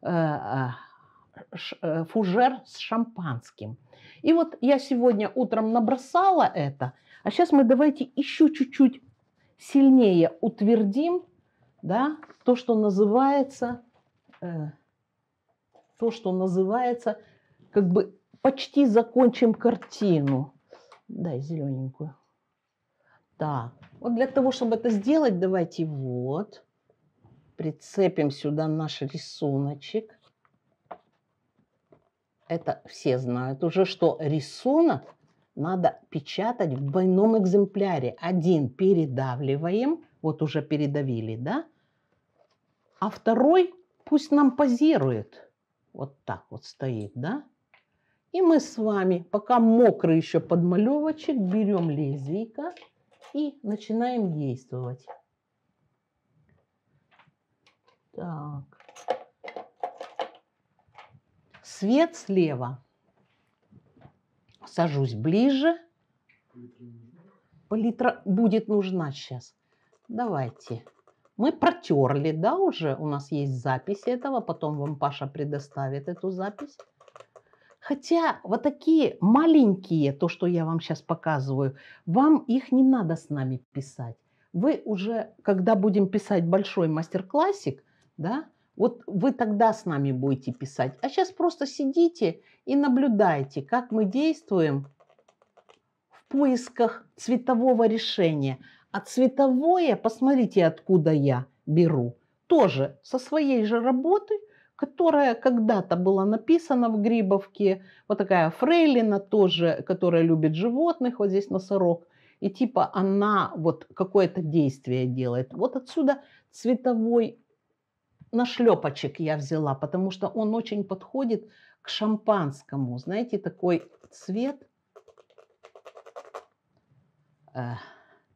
фужер с шампанским. И вот я сегодня утром набросала это, а сейчас мы давайте еще чуть-чуть сильнее утвердим, да, то, что называется, э, то, что называется, как бы почти закончим картину. Дай зелененькую. Так, вот для того, чтобы это сделать, давайте вот прицепим сюда наш рисуночек. Это все знают уже, что рисунок надо печатать в двойном экземпляре. Один передавливаем, вот уже передавили, да? А второй пусть нам позирует. Вот так вот стоит, да? И мы с вами, пока мокрый еще подмалевочек, берем лезвийко и начинаем действовать. Так. Свет слева. Сажусь ближе. Палитра будет нужна сейчас. Давайте. Мы протерли, да, уже? У нас есть запись этого. Потом вам Паша предоставит эту запись. Хотя вот такие маленькие, то, что я вам сейчас показываю, вам их не надо с нами писать. Вы уже, когда будем писать большой мастер-классик, да, вот вы тогда с нами будете писать. А сейчас просто сидите и наблюдайте, как мы действуем в поисках цветового решения. А цветовое, посмотрите, откуда я беру. Тоже со своей же работы, которая когда-то была написана в Грибовке. Вот такая фрейлина тоже, которая любит животных, вот здесь носорог. И типа она вот какое-то действие делает. Вот отсюда цветовой нашлепочек я взяла, потому что он очень подходит к шампанскому. Знаете, такой цвет.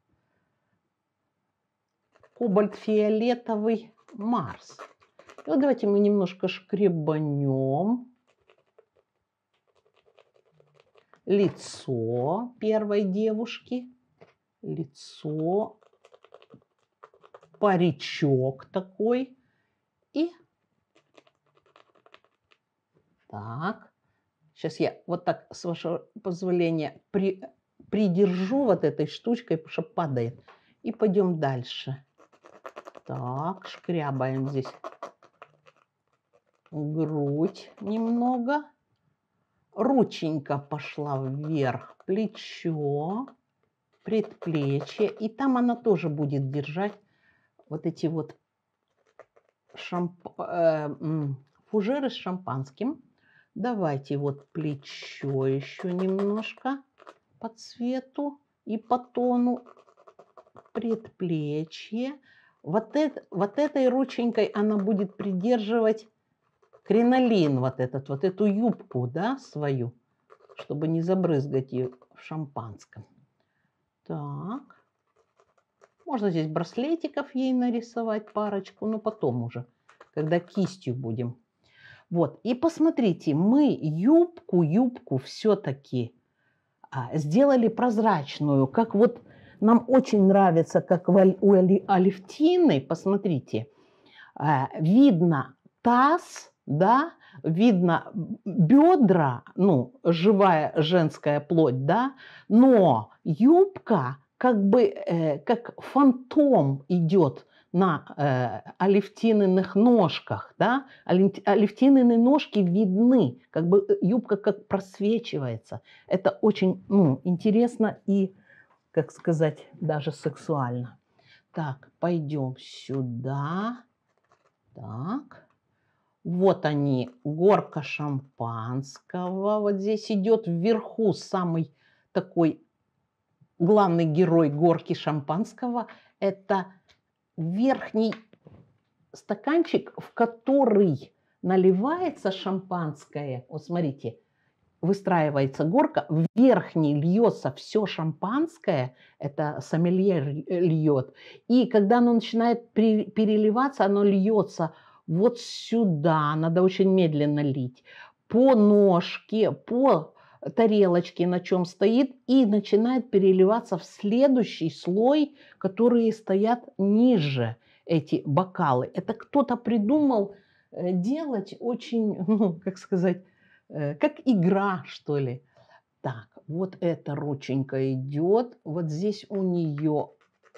кобальт-фиолетовый Марс. И вот давайте мы немножко шкребанем лицо первой девушки. Лицо, паричок такой. И так. Сейчас я вот так, с вашего позволения, при, придержу вот этой штучкой, потому что падает. И пойдем дальше. Так, шкрябаем здесь грудь немного. Рученька пошла вверх, плечо, предплечье. И там она тоже будет держать вот эти вот шамп... э, фужеры с шампанским. Давайте вот плечо еще немножко по цвету и по тону, предплечье. Вот, это, вот этой рученькой она будет придерживать кринолин, вот этот, вот эту юбку, да, свою, чтобы не забрызгать ее в шампанском. Так. Можно здесь браслетиков ей нарисовать парочку, но потом уже, когда кистью будем. Вот, и посмотрите, мы юбку, юбку все-таки а, сделали прозрачную, как вот нам очень нравится, как у Алевтины, посмотрите, а, видно таз, да, видно бедра, ну, живая женская плоть, да, но юбка как бы э, как фантом идет на э, Алевтининых ножках, да, Алевтинины ножки видны, как бы юбка как просвечивается. Это очень, ну, интересно и, как сказать, даже сексуально. Так, пойдем сюда. Так. Вот они, горка шампанского. Вот здесь идет вверху самый такой главный герой горки шампанского. Это верхний стаканчик, в который наливается шампанское. Вот смотрите, выстраивается горка, в верхний льется все шампанское, это сомелье льет. И когда оно начинает переливаться, оно льется вот сюда, надо очень медленно лить, по ножке, по тарелочке, на чем стоит, и начинает переливаться в следующий слой, которые стоят ниже, эти бокалы. Это кто-то придумал делать очень, ну, как сказать, как игра, что ли. Так, вот эта рученька идет, вот здесь у нее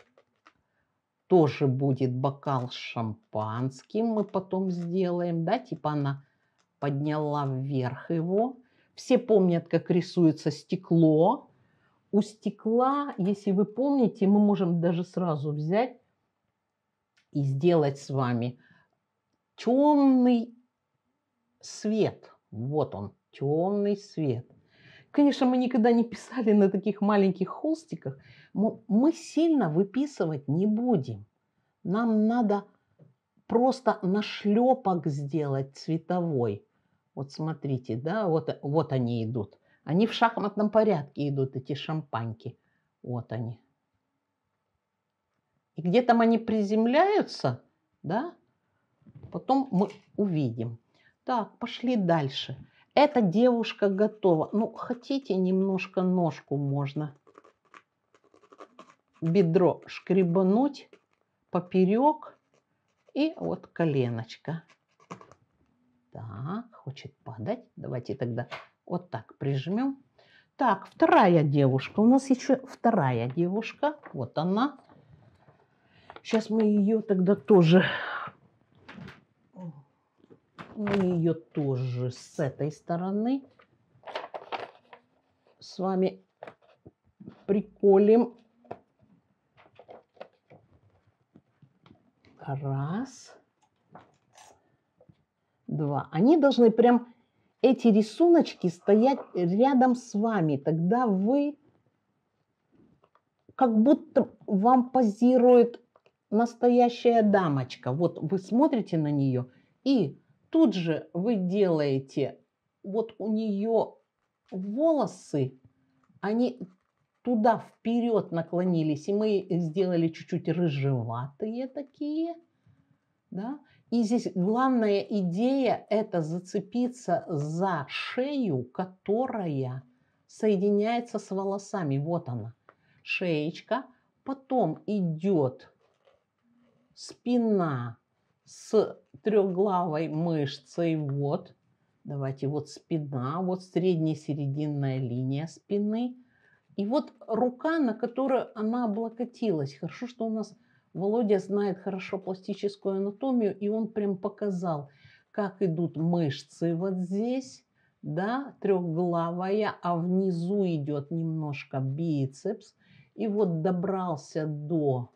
тоже будет бокал с шампанским, мы потом сделаем, да, типа она подняла вверх его. Все помнят, как рисуется стекло. У стекла, если вы помните, мы можем даже сразу взять и сделать с вами темный свет. Вот он, темный свет. Конечно, мы никогда не писали на таких маленьких холстиках. Мы сильно выписывать не будем. Нам надо просто нашлепок сделать цветовой. Вот смотрите, да, вот, вот они идут. Они в шахматном порядке идут, эти шампаньки. Вот они. И где там они приземляются, да, потом мы увидим. Так, пошли дальше. Эта девушка готова. Ну, хотите, немножко ножку можно. Бедро шкребануть поперек. И вот коленочка. Так, хочет падать. Давайте тогда вот так прижмем. Так, вторая девушка. У нас еще вторая девушка. Вот она. Сейчас мы ее тогда тоже... Мы ее тоже с этой стороны с вами приколем. Раз. Два. Они должны прям, эти рисуночки, стоять рядом с вами. Тогда вы, как будто вам позирует настоящая дамочка. Вот вы смотрите на нее, и тут же вы делаете, вот у нее волосы, они туда вперед наклонились, и мы сделали чуть-чуть рыжеватые такие, да. И здесь главная идея – это зацепиться за шею, которая соединяется с волосами. Вот она, шеечка. Потом идет спина с трехглавой мышцей. Вот, давайте, вот спина, вот средняя серединная линия спины. И вот рука, на которую она облокотилась. Хорошо, что у нас Володя знает хорошо пластическую анатомию, и он прям показал, как идут мышцы вот здесь, да, трехглавая, а внизу идет немножко бицепс. И вот добрался до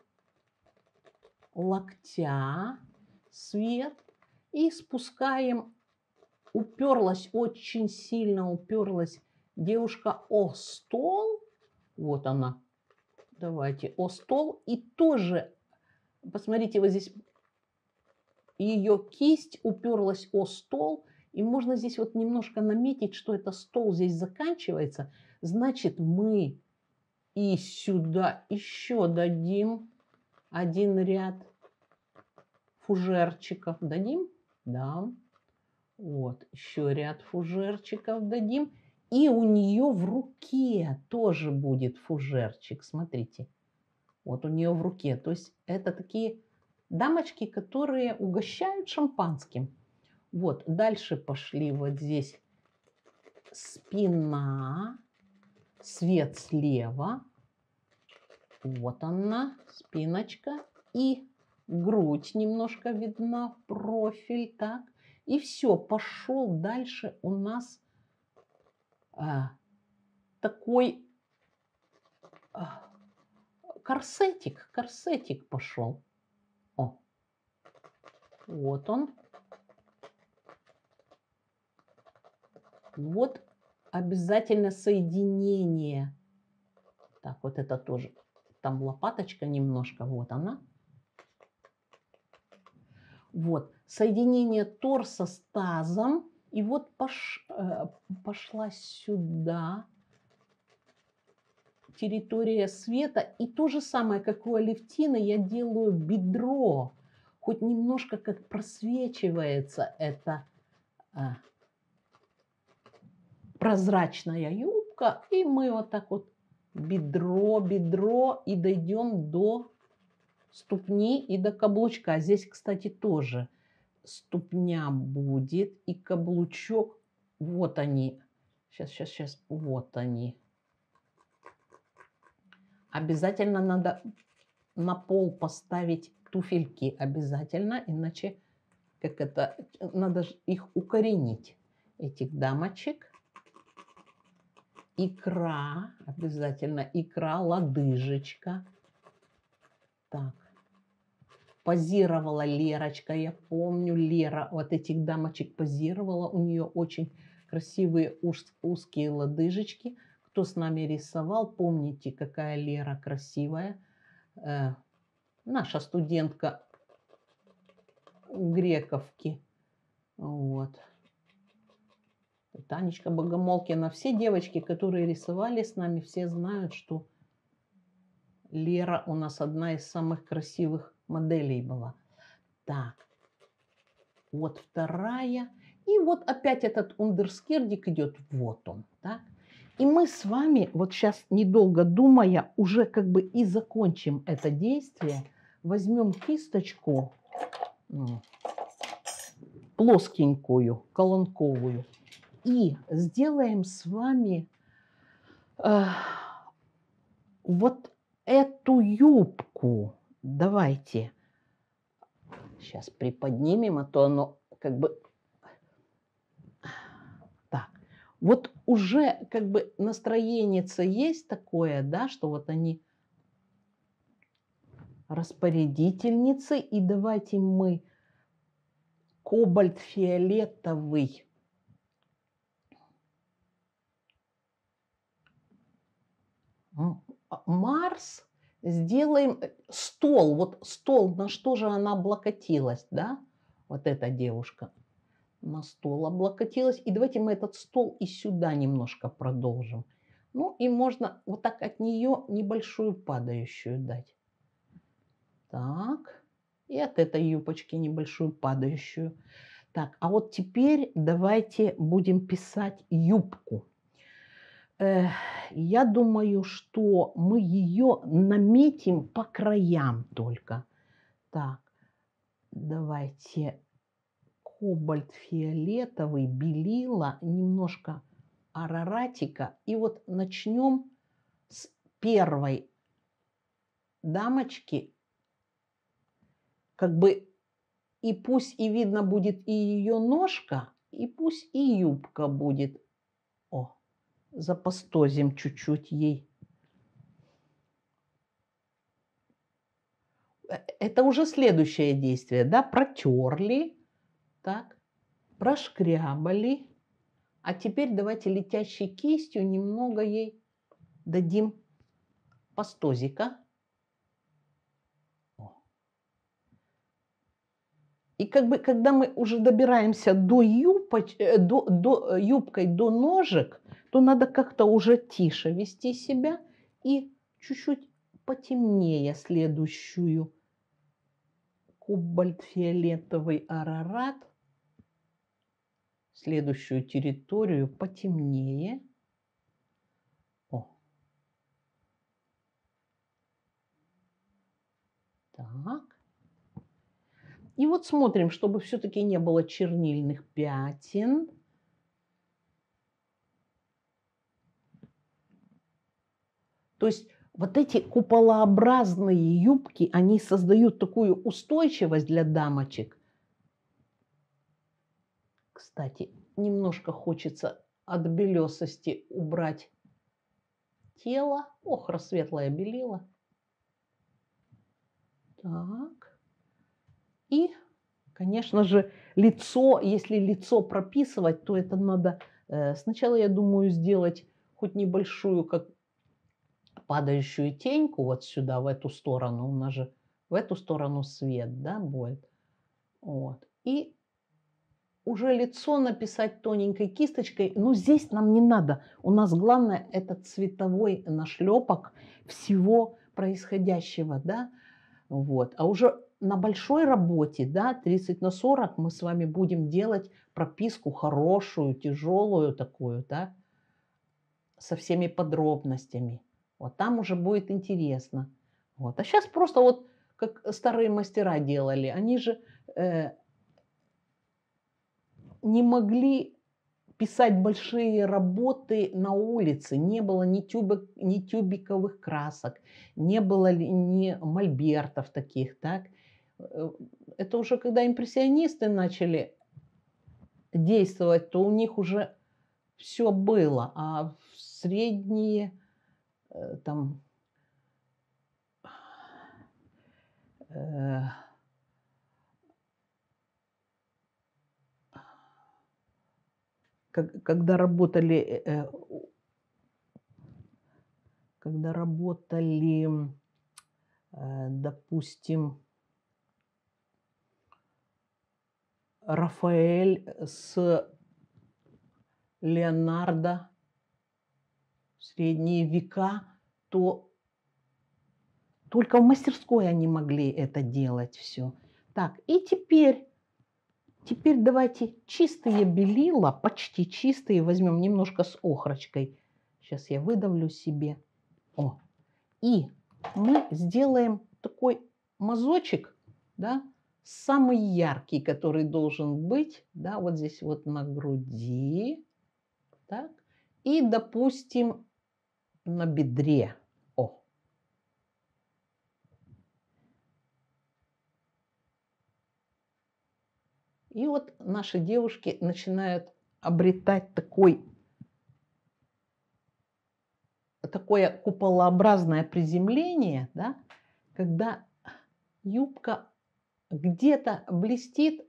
локтя свет, и спускаем, уперлась, очень сильно уперлась девушка о стол. Вот она. Давайте, о стол. И тоже, посмотрите, вот здесь ее кисть уперлась о стол. И можно здесь вот немножко наметить, что это стол здесь заканчивается. Значит, мы и сюда еще дадим один ряд фужерчиков. Дадим? Да. Вот, еще ряд фужерчиков дадим. И у нее в руке тоже будет фужерчик. Смотрите. Вот у нее в руке. То есть это такие дамочки, которые угощают шампанским. Вот, дальше пошли вот здесь спина, свет слева. Вот она, спиночка. И грудь немножко видна, профиль, так. И все, пошел дальше у нас а, такой а, корсетик, корсетик пошел. О, вот он. Вот обязательно соединение. Так, вот это тоже. Там лопаточка немножко, вот она. Вот, соединение торса с тазом. И вот пош, э, пошла сюда территория света. И то же самое, как у Алевтины, я делаю бедро. Хоть немножко как просвечивается эта э, прозрачная юбка. И мы вот так вот бедро, бедро и дойдем до ступни и до каблучка. Здесь, кстати, тоже ступня будет и каблучок. Вот они. Сейчас, сейчас, сейчас. Вот они. Обязательно надо на пол поставить туфельки. Обязательно, иначе как это, надо же их укоренить, этих дамочек. Икра, обязательно икра, лодыжечка. Так. Позировала Лерочка, я помню, Лера вот этих дамочек позировала. У нее очень красивые уж, узкие лодыжечки. Кто с нами рисовал, помните, какая Лера красивая. Э, наша студентка Грековки. Вот. Танечка Богомолкина. Все девочки, которые рисовали с нами, все знают, что Лера у нас одна из самых красивых моделей была. Так, вот вторая. И вот опять этот ундерскирдик идет. Вот он, так. И мы с вами, вот сейчас, недолго думая, уже как бы и закончим это действие. Возьмем кисточку ну, плоскенькую, колонковую. И сделаем с вами э, вот эту юбку. Давайте. Сейчас приподнимем, а то оно как бы... Так. Вот уже как бы настроение-то есть такое, да, что вот они распорядительницы. И давайте мы кобальт-фиолетовый Марс сделаем стол. Вот стол, на что же она облокотилась, да? Вот эта девушка на стол облокотилась. И давайте мы этот стол и сюда немножко продолжим. Ну и можно вот так от нее небольшую падающую дать. Так. И от этой юбочки небольшую падающую. Так, а вот теперь давайте будем писать юбку. Э, я думаю, что мы ее наметим по краям только. Так, давайте кобальт фиолетовый, белила, немножко араратика. И вот начнем с первой дамочки. Как бы и пусть и видно будет и ее ножка, и пусть и юбка будет. О, запастозим чуть-чуть ей. Это уже следующее действие, да? Протерли, так, прошкрябали. А теперь давайте летящей кистью немного ей дадим пастозика. И как бы, когда мы уже добираемся до, юбоч, до, до юбкой, до ножек, то надо как-то уже тише вести себя и чуть-чуть потемнее следующую кобальт-фиолетовый арарат, следующую территорию потемнее. О. Так. И вот смотрим, чтобы все-таки не было чернильных пятен. То есть вот эти куполообразные юбки, они создают такую устойчивость для дамочек. Кстати, немножко хочется от белесости убрать тело. Охра светлая белила. Так. И, конечно же, лицо, если лицо прописывать, то это надо э, сначала, я думаю, сделать хоть небольшую, как падающую теньку вот сюда, в эту сторону. У нас же в эту сторону свет, да, будет. Вот. И уже лицо написать тоненькой кисточкой. Но здесь нам не надо. У нас главное это цветовой нашлепок всего происходящего, да. Вот. А уже на большой работе, да, тридцать на сорок, мы с вами будем делать прописку хорошую, тяжелую такую, да, со всеми подробностями. Вот там уже будет интересно. Вот. А сейчас просто вот как старые мастера делали. Они же э, не могли писать большие работы на улице. Не было ни, тюбик, ни тюбиковых красок, не было ни мольбертов таких. Так? Это уже когда импрессионисты начали действовать, то у них уже все было. А в средние там э, как, когда работали э, когда работали э, допустим Рафаэль с Леонардо в средние века, то только в мастерской они могли это делать все. Так, и теперь, теперь давайте чистые белила, почти чистые, возьмем немножко с охрочкой. Сейчас я выдавлю себе. О. И мы сделаем такой мазочек, да, самый яркий, который должен быть, да, вот здесь вот на груди, так, и, допустим, на бедре. О. И вот наши девушки начинают обретать такой, такое куполообразное приземление, да, когда юбка где-то блестит,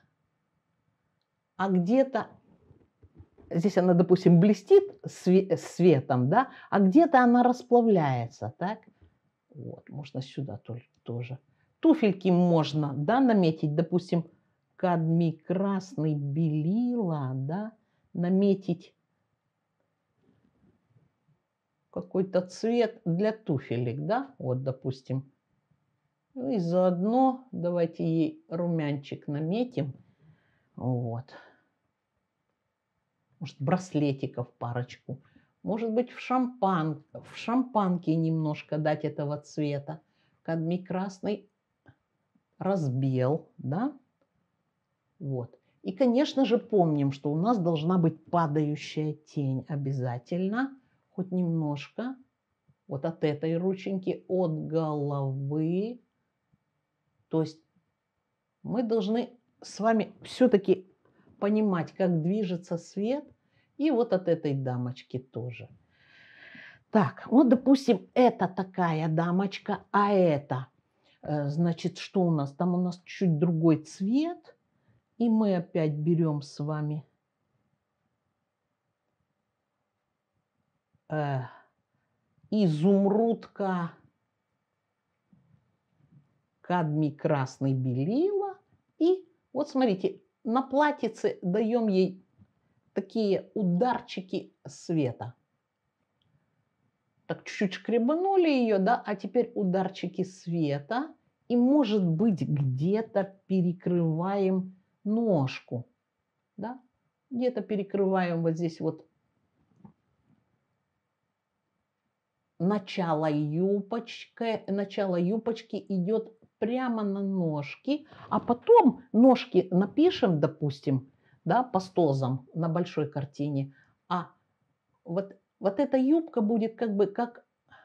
а где-то здесь она, допустим, блестит светом, да, а где-то она расплавляется, так? Вот, можно сюда тоже. Туфельки можно, да, наметить, допустим, кадмий красный белила, да, наметить какой-то цвет для туфелек, да? Вот, допустим. Ну и заодно давайте ей румянчик наметим. Вот. Может, браслетиков парочку. Может быть, в, шампан, в шампанке немножко дать этого цвета. Кадмий красный разбел, да? Вот. И, конечно же, помним, что у нас должна быть падающая тень обязательно. Хоть немножко. Вот от этой рученьки, от головы. То есть мы должны с вами все-таки понимать, как движется свет. И вот от этой дамочки тоже. Так, вот, допустим, это такая дамочка, а это, значит, что у нас? Там у нас чуть другой цвет. И мы опять берем с вами э, изумрудка, кадмий красный белила. И вот смотрите, на платьице даем ей такие ударчики света. Так чуть-чуть шкребанули ее, да, а теперь ударчики света. И, может быть, где-то перекрываем ножку, да, где-то перекрываем вот здесь вот начало юбочки, начало юбочки идет прямо на ножки, а потом ножки напишем, допустим, да, пастозом на большой картине, а вот, вот эта юбка будет как бы как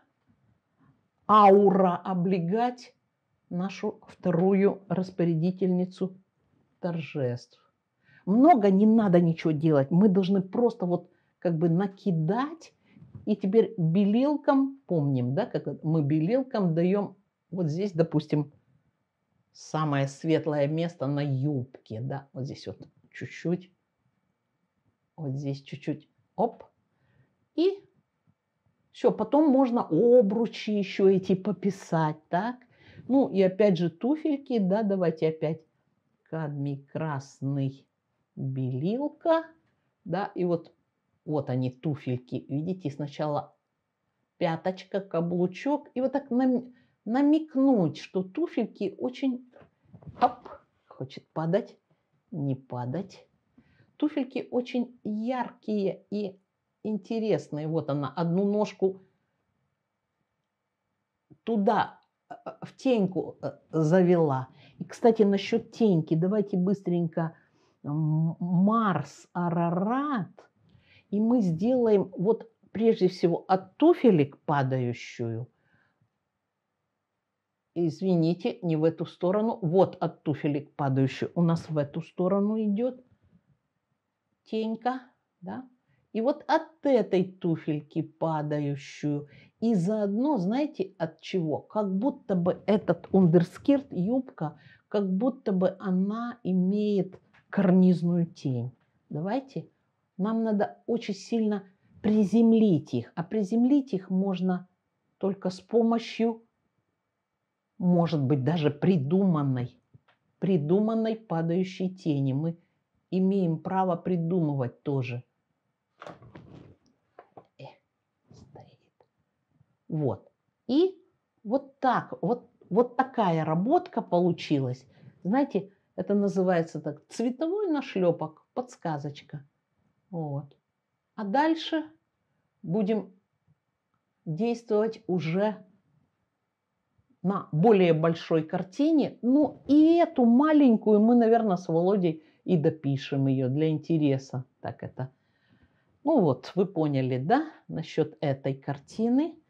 аура облегать нашу вторую распорядительницу торжеств. Много не надо ничего делать, мы должны просто вот как бы накидать. И теперь белилкам, помним, да, как мы белилкам даем вот здесь, допустим, самое светлое место на юбке, да, вот здесь вот чуть-чуть, вот здесь чуть-чуть, оп, и все, потом можно обручи еще эти пописать, так, ну и опять же туфельки, да, давайте опять кадмий красный белилка, да, и вот вот они, туфельки. Видите, сначала пяточка, каблучок. И вот так намекнуть, что туфельки очень... Оп, хочет падать, не падать. Туфельки очень яркие и интересные. Вот она, одну ножку туда, в теньку завела. И, кстати, насчет теньки. Давайте быстренько Марс Арарат. И мы сделаем вот прежде всего от туфелек падающую. Извините, не в эту сторону. Вот от туфелек падающую. У нас в эту сторону идет тенька. Да? И вот от этой туфельки падающую. И заодно, знаете, от чего? Как будто бы этот ундерскирт, юбка, как будто бы она имеет карнизную тень. Давайте. Нам надо очень сильно приземлить их. А приземлить их можно только с помощью, может быть, даже придуманной, придуманной падающей тени. Мы имеем право придумывать тоже. Э, стоит. Вот. И вот так, вот, вот такая работка получилась. Знаете, это называется так, цветовой нашлепок, подсказочка. Вот. А дальше будем действовать уже на более большой картине. Ну и эту маленькую мы, наверное, с Володей и допишем ее для интереса. Так это. Ну вот, вы поняли, да, насчет этой картины.